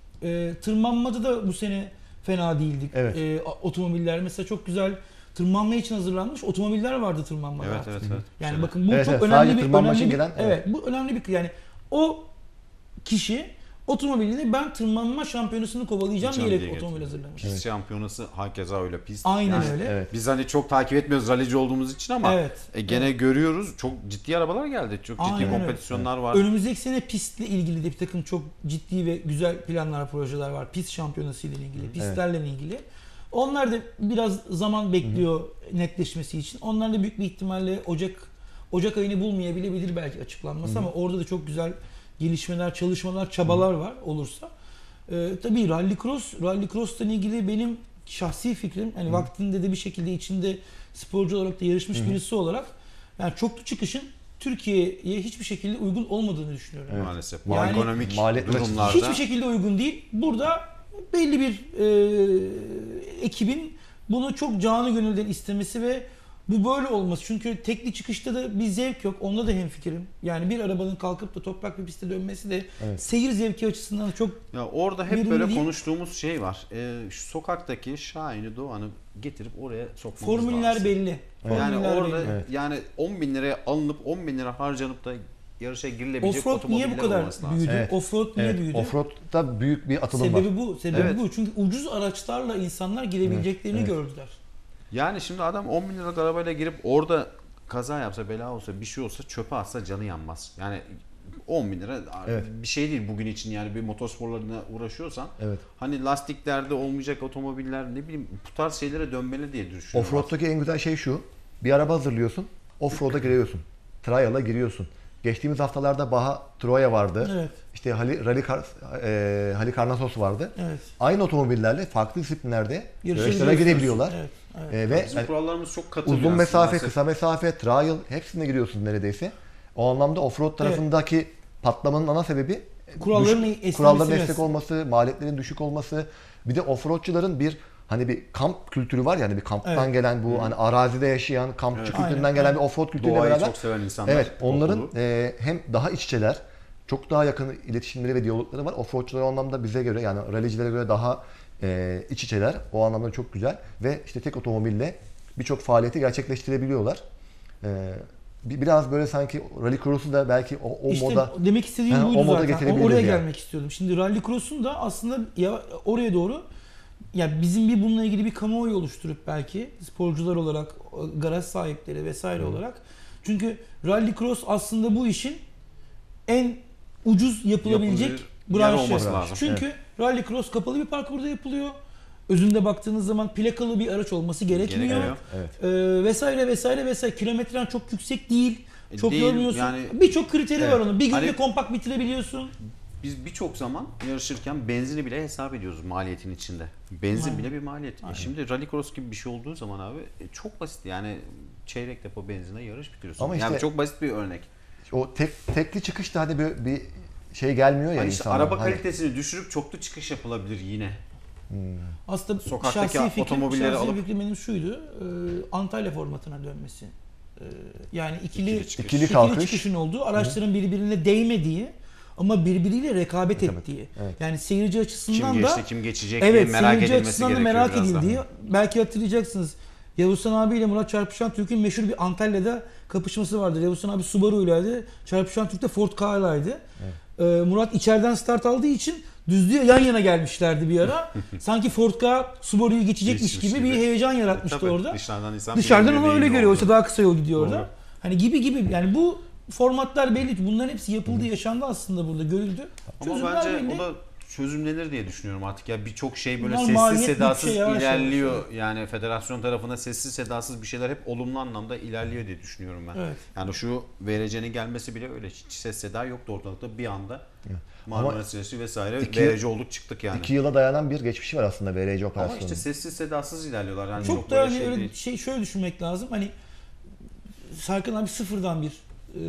E, tırmanmada da bu sene fena değildik. Evet. E, a- otomobiller mesela çok güzel tırmanma için hazırlanmış otomobiller vardı tırmanmada. Evet evet evet. Yani Güzel. bakın bu Evet, çok evet, önemli sadece bir tırmanma önemli için bir, gelen, evet. evet. bu önemli bir yani o kişi otomobilini ben tırmanma şampiyonasını kovalayacağım Can diyerek diye otomobil getiriyor. hazırlamış. Pist şampiyonası hakeza öyle pist. Aynen Yani öyle. Evet. Biz hani çok takip etmiyoruz rallici olduğumuz için ama Evet. e, gene Evet. görüyoruz. Çok ciddi arabalar geldi. Çok ciddi Aynen öyle. kompetisyonlar var. Önümüzdeki sene pistle ilgili de bir takım çok ciddi ve güzel planlar, projeler var. Pist şampiyonası ile ilgili, pistlerle ilgili. Onlar da biraz zaman bekliyor Hı-hı. netleşmesi için. Onlar da büyük bir ihtimalle Ocak Ocak ayını bulmayabilebilir belki açıklanması Hı-hı. ama orada da çok güzel gelişmeler, çalışmalar, çabalar Hı-hı. var olursa. Ee, tabii Rallycross, Rallycross'la ilgili benim şahsi fikrim, hani Hı-hı. vaktinde de bir şekilde içinde sporcu olarak da yarışmış Hı-hı. birisi olarak yani çoklu çıkışın Türkiye'ye hiçbir şekilde uygun olmadığını düşünüyorum. Evet. Maalesef. Yani, ekonomik maliyet durumlarda hiçbir şekilde uygun değil. Burada belli bir e, ekibin bunu çok canı gönülden istemesi ve bu böyle olması. Çünkü tekli çıkışta da bir zevk yok. Onda da hemfikirim. Yani bir arabanın kalkıp da toprak bir pistte dönmesi de evet. seyir zevki açısından çok ya orada hep böyle değil. konuştuğumuz şey var. Ee, şu sokaktaki Şahin'i, Doğan'ı getirip oraya sokmamız formüller lazım. belli. Yani Formüller orada belli. Evet. yani on bin liraya alınıp on bin lira harcanıp da yarışa girilebilecek Offroad otomobiller niye bu kadar olması lazım. büyüdü? Evet. Offroad niye evet. büyüdü? Offroad'da büyük bir atılım Sebebi var. bu. Sebebi Evet. bu. Çünkü ucuz araçlarla insanlar girebileceklerini Evet. gördüler. Yani şimdi adam on bin liralık arabayla girip orada kaza yapsa, bela olsa, bir şey olsa, çöpe atsa canı yanmaz. Yani on bin lira Evet. bir şey değil bugün için, yani bir motorsporlarına uğraşıyorsan. Evet. Hani lastiklerde olmayacak otomobiller, ne bileyim, bu tarz şeylere dönmeli diye düşünüyorum. Offroad'daki en güzel şey şu. Bir araba hazırlıyorsun. Offroad'a giriyorsun. Trial'a giriyorsun. Geçtiğimiz haftalarda Baha Troya vardı. Evet. İşte Hali, Rally Car, e, Halikarnassos vardı. Evet. Aynı otomobillerle farklı disiplinlerde yarışlara Yarışabiliyorsunuz. girebiliyorlar. Evet, evet. E, ve Bizim hani kurallarımız çok katı. uzun biraz mesafe, maalesef. kısa mesafe, trial hepsine giriyorsun neredeyse. O anlamda offroad tarafındaki patlamanın ana sebebi kuralların düşük- esnemesi kuralların biraz. esnek olması, maliyetlerin düşük olması. Bir de offroadçuların bir hani bir kamp kültürü var, yani bir kamptan Evet. gelen bu hani arazide yaşayan kampçı Evet. kültüründen Aynen, gelen aynen. bir offroad kültürüyle Doğayı beraber. çok seven insanlar. Evet, onların topluluğu. e, hem daha iç içeler, çok daha yakın iletişimleri ve diyalogları var. Offroadçular o anlamda bize göre, yani rallycilere göre daha e, iç içeler. O anlamda çok güzel ve işte tek otomobille birçok faaliyeti gerçekleştirebiliyorlar. E, bir- biraz böyle sanki Rallycross'u da belki o, o İşte moda demek istediğim Ha, buydu o moda zaten. getirebiliriz Oraya yani. gelmek istiyordum. Şimdi Rallycross'un da aslında ya oraya doğru ya bizim bir bununla ilgili bir kamuoyu oluşturup belki sporcular olarak, garaj sahipleri vesaire olarak. Çünkü Rallycross aslında bu işin en ucuz yapılabilecek Yapılır yer branşı. olması lazım. Çünkü Rallycross kapalı bir parkurda yapılıyor. Özünde baktığınız zaman plakalı bir araç olması gerekmiyor. Gerekiyor. Evet. Ee, vesaire vesaire vesaire. Kilometren çok yüksek değil. E, Çok değil, yormuyorsun. yani- Birçok kriteri Evet. var onun. Bir günde Hani- kompakt bitirebiliyorsun. Biz birçok zaman yarışırken benzini bile hesap ediyoruz maliyetin içinde. Benzin Aynen. bile bir maliyet. E şimdi Rallycross gibi bir şey olduğu zaman abi e, çok basit, yani çeyrek depo benzine yarış bitiriyorsun. Ama yani işte- çok basit bir örnek. O tek tekli çıkışta hani bir, bir şey gelmiyor ya Yani işte insana. araba Hani- kalitesini düşürüp çoklu çıkış yapılabilir yine. Aslında Sokaktaki şahsi fikrim, otomobilleri şahsi alıp- fikrim benim şuydu. E, Antalya formatına dönmesi. E, yani ikili, İkili çıkış. İkili ikili kalkış. çıkışın olduğu, araçların birbirine değmediği ama birbiriyle rekabet Evet, ettiği. evet. Yani seyirci açısından Kim da geçti, kim geçecek diye evet, merak seyirci edilmesi açısından da gerekiyor merak biraz daha. edildiği. Belki hatırlayacaksınız. Yavuzhan abiyle Murat Çarpışan Türk'ün meşhur bir Antalya'da kapışması vardı. Yavuzhan abi Subaru'ylaydı. Çarpışan Türk de Ford Ka'ylaydı. Ee, Murat içeriden start aldığı için düzlüğe yan yana gelmişlerdi bir ara. Sanki Ford Ka Subaru'yu geçecekmiş Geçmiş gibi bir gibi. heyecan yaratmıştı Tabii, orada. Dışarıdan insan Dışarıdan bilmiyor ama öyle neyin görüyor. olduğunu. Oysa daha kısa yol gidiyor orada. Doğru. Hani gibi gibi yani bu formatlar belli. Bunların hepsi yapıldı, yaşandı aslında burada, görüldü. Ama Çözümler bence belli. o da çözümlenir diye düşünüyorum artık ya, birçok şey böyle Bunlar sessiz maliyet sedasız bütçe yavaş ilerliyor. yavaş. Yani federasyon tarafına sessiz sedasız bir şeyler hep olumlu anlamda ilerliyor diye düşünüyorum ben. Evet. Yani şu V R C'nin gelmesi bile öyle, hiç ses seda yoktu ortalıkta, bir anda Evet. Marmara Süresi vesaire iki- V R C olduk çıktık yani. İki yıla dayanan bir geçmişi var aslında V R C Ama operasyonu. işte sessiz sedasız ilerliyorlar. Yani Çok, çok, da böyle hani şey öyle değil. şey şöyle düşünmek lazım. Hani Serkan abi sıfırdan bir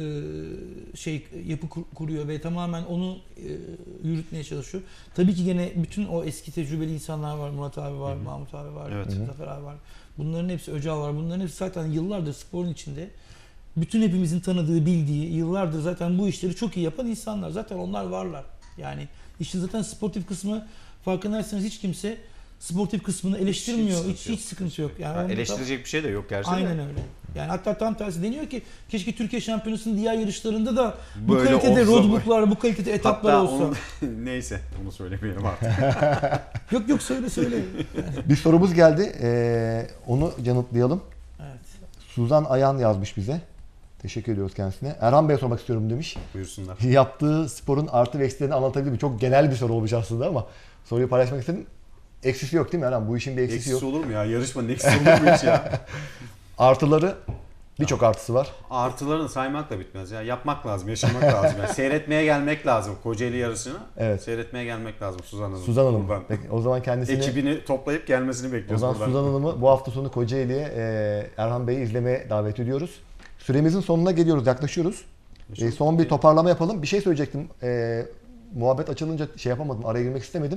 e, şey yapı kur- kuruyor ve tamamen onu e, yürütmeye çalışıyor. Tabii ki gene bütün o eski tecrübeli insanlar var. Murat abi var, Hı hı. Mahmut abi var, Evet. Zafer abi var. Bunların hepsi, Öcal var. Bunların hepsi zaten yıllardır sporun içinde. Bütün hepimizin tanıdığı, bildiği, yıllardır zaten bu işleri çok iyi yapan insanlar. Zaten onlar varlar. Yani işin zaten sportif kısmı, farkındaysanız hiç kimse sportif kısmını eleştirmiyor. Hiç sıkıntı hiç, yok. sıkıntı yok. Yani Ha, onda da- eleştirecek bir şey de yok gerçekten. Aynen öyle. Yani hatta tam tersi deniyor ki keşke Türkiye Şampiyonası'nın diğer yarışlarında da bu Böyle kalitede olsa- roadbooklar, bu kalitede etaplar Hatta olsa. onun- neyse onu söylemeyelim artık. Yok yok söyle söyle. Yani, Bir sorumuz geldi. Ee, onu yanıtlayalım. evet. Suzan Ayan yazmış bize. Teşekkür ediyoruz kendisine. Erhan Bey'e sormak istiyorum demiş. Buyursunlar. Yaptığı sporun artı ve eksilerini anlatabilir mi? Çok genel bir soru olmuş aslında ama soruyu paylaşmak istedim. Eksisi yok değil mi Erhan? Bu işin bir eksisi, Eksisi yok. olur mu ya? Yarışmanın eksisi olur mu hiç ya? Artıları, birçok artısı var. Artılarını saymakla bitmez ya. Yapmak lazım, yaşamak lazım. Yani seyretmeye gelmek lazım Kocaeli yarışını. Evet. Seyretmeye gelmek lazım Suzan Hanım. Suzan Hanım. Buradan. Peki, o zaman kendisini... Ekibini toplayıp gelmesini O bekliyoruz zaman buradan. Suzan Hanım'ı bu hafta sonu Kocaeli'ye e, Erhan Bey'i izlemeye davet ediyoruz. Süremizin sonuna geliyoruz, yaklaşıyoruz. E, son bir toparlama yapalım. Bir şey söyleyecektim. E, muhabbet açılınca şey yapamadım, araya girmek istemedim.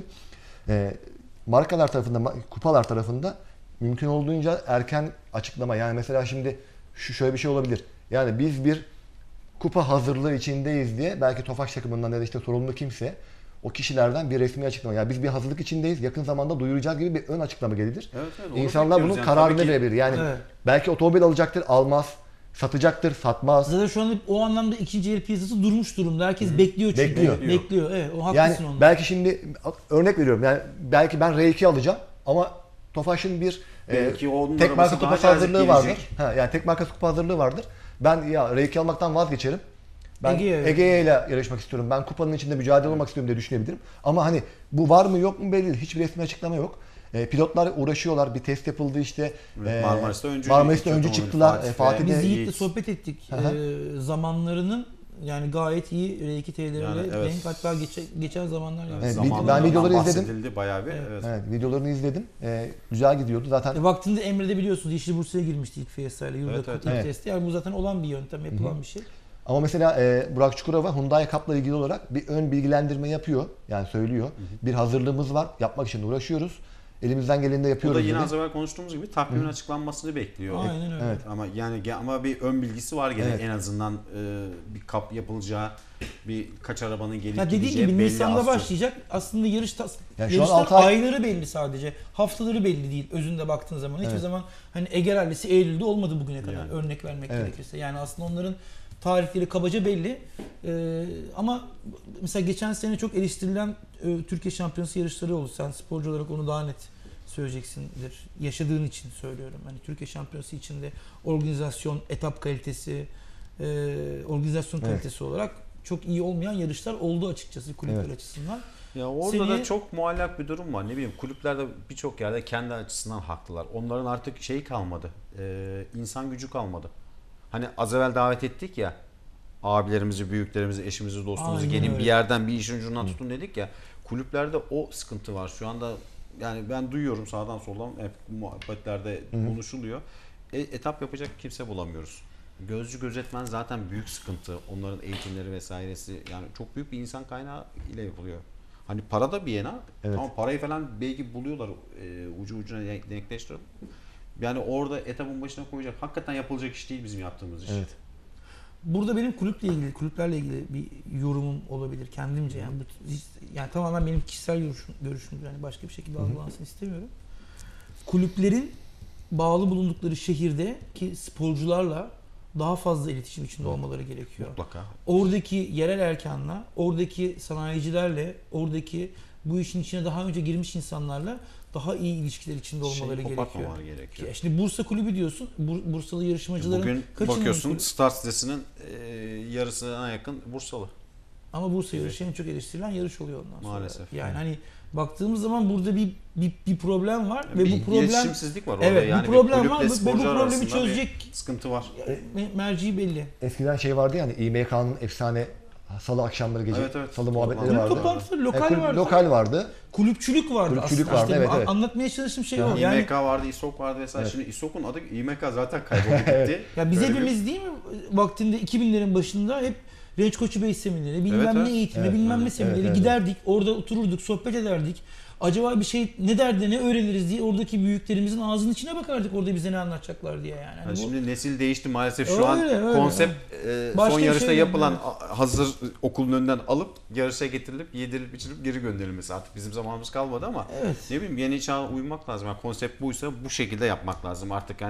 E, markalar tarafında, ma- kupalar tarafında mümkün olduğunca erken açıklama. Yani mesela şimdi şu şöyle bir şey olabilir. Yani biz bir kupa hazırlığı içindeyiz diye belki Tofaş takımından ya da işte sorumlu kimse o kişilerden bir resmi açıklama. Yani biz bir hazırlık içindeyiz, yakın zamanda duyuracağız gibi bir ön açıklama gelir. Evet, evet, onu İnsanlar bekliyoruz bunun yani. kararını Tabii ki- verebilir. Yani Evet. belki otomobil alacaktır, almaz. Satacaktır, satmaz. Zaten şu anda o anlamda ikinci el piyasası durmuş durumda. Herkes bekliyor çünkü. Bekliyor. Bekliyor. Evet, o Yani haklısın onda. belki şimdi örnek veriyorum. Yani belki ben R iki alacağım ama Tofaş'ın bir Belki e, onun tek marka arabası daha kupası cazip hazırlığı gelecek. vardır. Ha, yani tek marka kupa hazırlığı vardır. Ben ya R iki almaktan vazgeçerim. Ben Egea, evet. Egea ile yarışmak istiyorum. Ben kupanın içinde mücadele olmak istiyorum diye düşünebilirim. Ama hani bu var mı yok mu belli değil. Hiçbir resmi açıklama yok. E, pilotlar uğraşıyorlar. Bir test yapıldı işte. Evet, E, Marmaris'te öncü Marmaris'te iki öncü otomobil, çıktılar. Fatih E, ve- Fatih Biz de Yiğit. Yiğit'le sohbet ettik. Hı hı. Ee, zamanlarının yani gayet iyi R iki T'lerle Yani evet. denk, hatta geçe, geçen zamanlar yani. Evet, Zamanında ben videoları ondan izledim. bahsedildi bayağı bir. Evet. Evet. Evet, videolarını izledim. E, güzel gidiyordu. Zaten E, vaktinde Emre'de biliyorsunuz Yeşil Bursa'ya girmişti ilk Fiesta ile. Yurda Evet, evet, ilk evet. testi. Yani bu zaten olan bir yöntem, yapılan bir şey. ama mesela e, Burak Çukurova Hyundai Cup'la ilgili olarak bir ön bilgilendirme yapıyor. Yani söylüyor. Bir hazırlığımız var. Yapmak için uğraşıyoruz. Elimizden geleni de Bu yapıyoruz da yine dedi. az evvel konuştuğumuz gibi takvimin açıklanmasını bekliyor. Aynen öyle. Evet. Ama yani ge- ama bir ön bilgisi var gene Evet. en azından e, bir kap yapılacağı, bir kaç arabanın gelip Ya dediği gideceği gibi belli Nisan'da az çok. başlayacak. Aslında yarış tas- Yani şu an yarışlar altı ay- ayları belli sadece. Haftaları belli değil özünde baktığın zaman. Hiçbir Evet. zaman hani Ege Rallisi Eylül'de olmadı bugüne kadar. Yani. Örnek vermek Evet. gerekirse. Yani aslında onların tarihleri kabaca belli. Ee, ama mesela geçen sene çok eleştirilen e, Türkiye Şampiyonası yarışları oldu. Sen sporcu olarak onu daha net söyleyeceksindir. Yaşadığın için söylüyorum. Hani Türkiye Şampiyonası içinde organizasyon, etap kalitesi, e, organizasyon Evet. kalitesi olarak çok iyi olmayan yarışlar oldu açıkçası kulüpler Evet. açısından. Ya orada Seni- da çok muallak bir durum var. Ne bileyim kulüplerde birçok yerde kendi açısından haklılar. Onların artık şeyi kalmadı. E, insan gücü kalmadı. Hani az evvel davet ettik ya. Abilerimizi, büyüklerimizi, eşimizi, dostumuzu Aynen gelin öyle. bir yerden bir işin ucundan tutun dedik ya. Kulüplerde o sıkıntı var. Şu anda yani ben duyuyorum sağdan soldan hep muhabbetlerde konuşuluyor. E, etap yapacak kimse bulamıyoruz. Gözcü gözetmen zaten büyük sıkıntı. Onların eğitimleri vesairesi yani çok büyük bir insan kaynağı ile yapılıyor. Hani para da bir yana Evet. ama parayı falan belki buluyorlar e, ucu ucuna denk- denkleştirip. Yani orada etapın başına koyacak. Hakikaten yapılacak iş değil bizim yaptığımız iş. Evet. Burada benim kulüple ilgili, kulüplerle ilgili bir yorumum olabilir kendimce. Yani bu, yani tamamen benim kişisel görüşüm, görüşüm yani başka bir şekilde algılansın istemiyorum. Kulüplerin bağlı bulundukları şehirdeki sporcularla daha fazla iletişim içinde olmaları gerekiyor. Mutlaka. Oradaki yerel erkanla, oradaki sanayicilerle, oradaki bu işin içine daha önce girmiş insanlarla daha iyi ilişkiler içinde olmaları Şeyi gerekiyor. kopartmamaları gerekiyor. Ki Şimdi Bursa Kulübü diyorsun. Bur- Bursalı yarışmacıların Bugün kaçının bakıyorsun kulübü? Start sitesinin e, yarısına yakın Bursalı. Ama Bursa yarışı en çok eleştirilen yarış oluyor ondan sonra. Maalesef. Yani hani baktığımız zaman burada bir bir, bir problem var ve bir bu problem iletişimsizlik var orada. Evet, bir yani problem kulüple var ve bu sporcular problemi arasında bir çözecek sıkıntı var. me- merci belli. Eskiden şey vardı yani İ M K'nın efsane salı akşamları gece Evet, evet. salı muhabbetleri Kulüp vardı. Kulüp toplantıları E, lokal kulüp- vardı. Lokal vardı. Kulüpçülük vardı Kulüpçülük aslında. vardı, İşte evet, bu evet. Anlatmaya çalıştığım şey Ya, o. İ Yani M K vardı, İSOK vardı vesaire. Evet. Şimdi İSOK'un adı İ M K zaten kayboldu gitti. ya biz Öyle bir- hepimiz değil mi vaktinde iki binlerin başında hep Renç Koçu Bey semineri, bilmem Evet, ne evet. eğitimi, Evet, bilmem ne evet, semineri evet, evet. giderdik. Orada otururduk, sohbet ederdik. Acaba bir şey ne derdi, ne öğreniriz diye oradaki büyüklerimizin ağzının içine bakardık orada bize ne anlatacaklar diye yani. Hani Yani bu- şimdi nesil değişti maalesef. Şu Öyle, an öyle. konsept e, Başka son bir yarışta şey yapılan yok, a- hazır okulun önünden alıp yarışa getirilip yedirilip içirilip geri gönderilmesi. Artık bizim zamanımız kalmadı ama Evet. ne bileyim yeni çağa uymak lazım. Yani konsept buysa bu şekilde yapmak lazım. Artık yani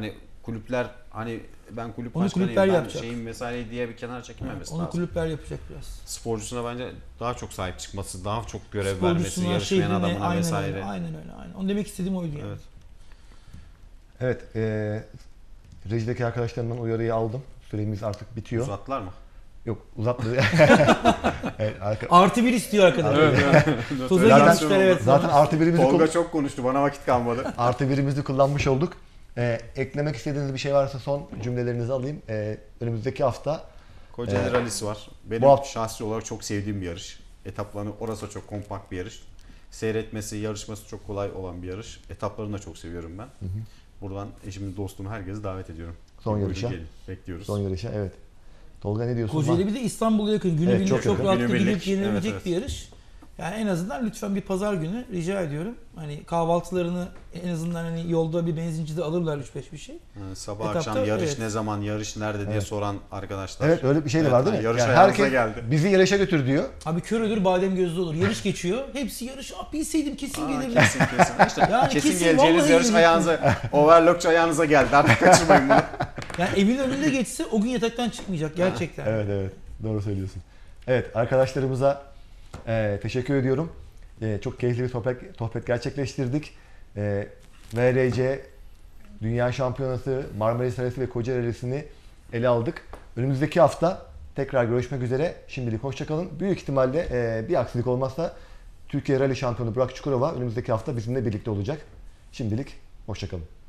kulüpler hani ben kulüp Onu başkanıyım kulüpler ben yapacak. şeyim vesaire diye bir kenara çekilmemesi Onu lazım. kulüpler yapacak biraz. Sporcusuna bence daha çok sahip çıkması, daha çok görev Sporcusuna, vermesi, yarışmayan şehrine, adamına aynen vesaire. Öyle, aynen öyle. Aynen. Onu demek istediğim oydu yani. Evet. Evet, e, rejideki arkadaşlarımdan uyarıyı aldım. Süremiz artık bitiyor. Uzattılar mı? Yok, uzatmadı. Evet, arka- Artı bir istiyor arkadaşlar. Evet, Toza Zaten- girmişler evet. Zaten artı birimizi, Tolga kul- çok konuştu, bana vakit kalmadı. artı birimizi kullanmış olduk. E, eklemek istediğiniz bir şey varsa son cümlelerinizi alayım. E, önümüzdeki hafta Kocaeli Evet. Rally'si var. Benim Bu hafta- şahsi olarak çok sevdiğim bir yarış. Etaplarını, orası çok kompakt bir yarış. Seyretmesi, yarışması çok kolay olan bir yarış. Etaplarını da çok seviyorum ben. Buradan eşimi, dostumu, herkesi davet ediyorum. Son Buyurun yarışa. gelin, bekliyoruz. son yarışa, evet. Tolga ne diyorsun? Kocaeli bir de İstanbul'a yakın. Günübirlik Evet, çok, çok yakın. rahatlıkla Günübirlik, gidip yenilebilecek evet, evet. bir yarış. Yani en azından lütfen bir pazar günü rica ediyorum. Hani kahvaltılarını en azından hani yolda bir benzincide alırlar üç beş bir şey. Yani sabah Etapta, akşam yarış evet. ne zaman, yarış nerede diye Evet. soran arkadaşlar. Evet, öyle bir şey de var değil mi? Yarış Yani ayağınıza herkes geldi. bizi yarışa götür diyor. Abi kör ölür badem gözlü olur. Yarış geçiyor. Hepsi yarış. Aa, bilseydim kesin Aa, gelirdim. kesin kesin. İşte Yani kesin, kesin, geleceğiniz vallahi yarış gelecektim. ayağınıza, overlockçu ayağınıza geldi. Artık kaçırmayın bunu. Yani evin önünde geçse o gün yataktan çıkmayacak gerçekten. Evet, evet. Doğru söylüyorsun. Evet, arkadaşlarımıza e, teşekkür ediyorum. E, çok keyifli bir sohbet, sohbet gerçekleştirdik. E, V R C Dünya Şampiyonası, Marmaris Rally'si ve Kocaeli Rally'sini ele aldık. Önümüzdeki hafta tekrar görüşmek üzere. Şimdilik hoşçakalın. Büyük ihtimalle e, bir aksilik olmazsa Türkiye Rally Şampiyonu Burak Çukurova önümüzdeki hafta bizimle birlikte olacak. Şimdilik hoşçakalın.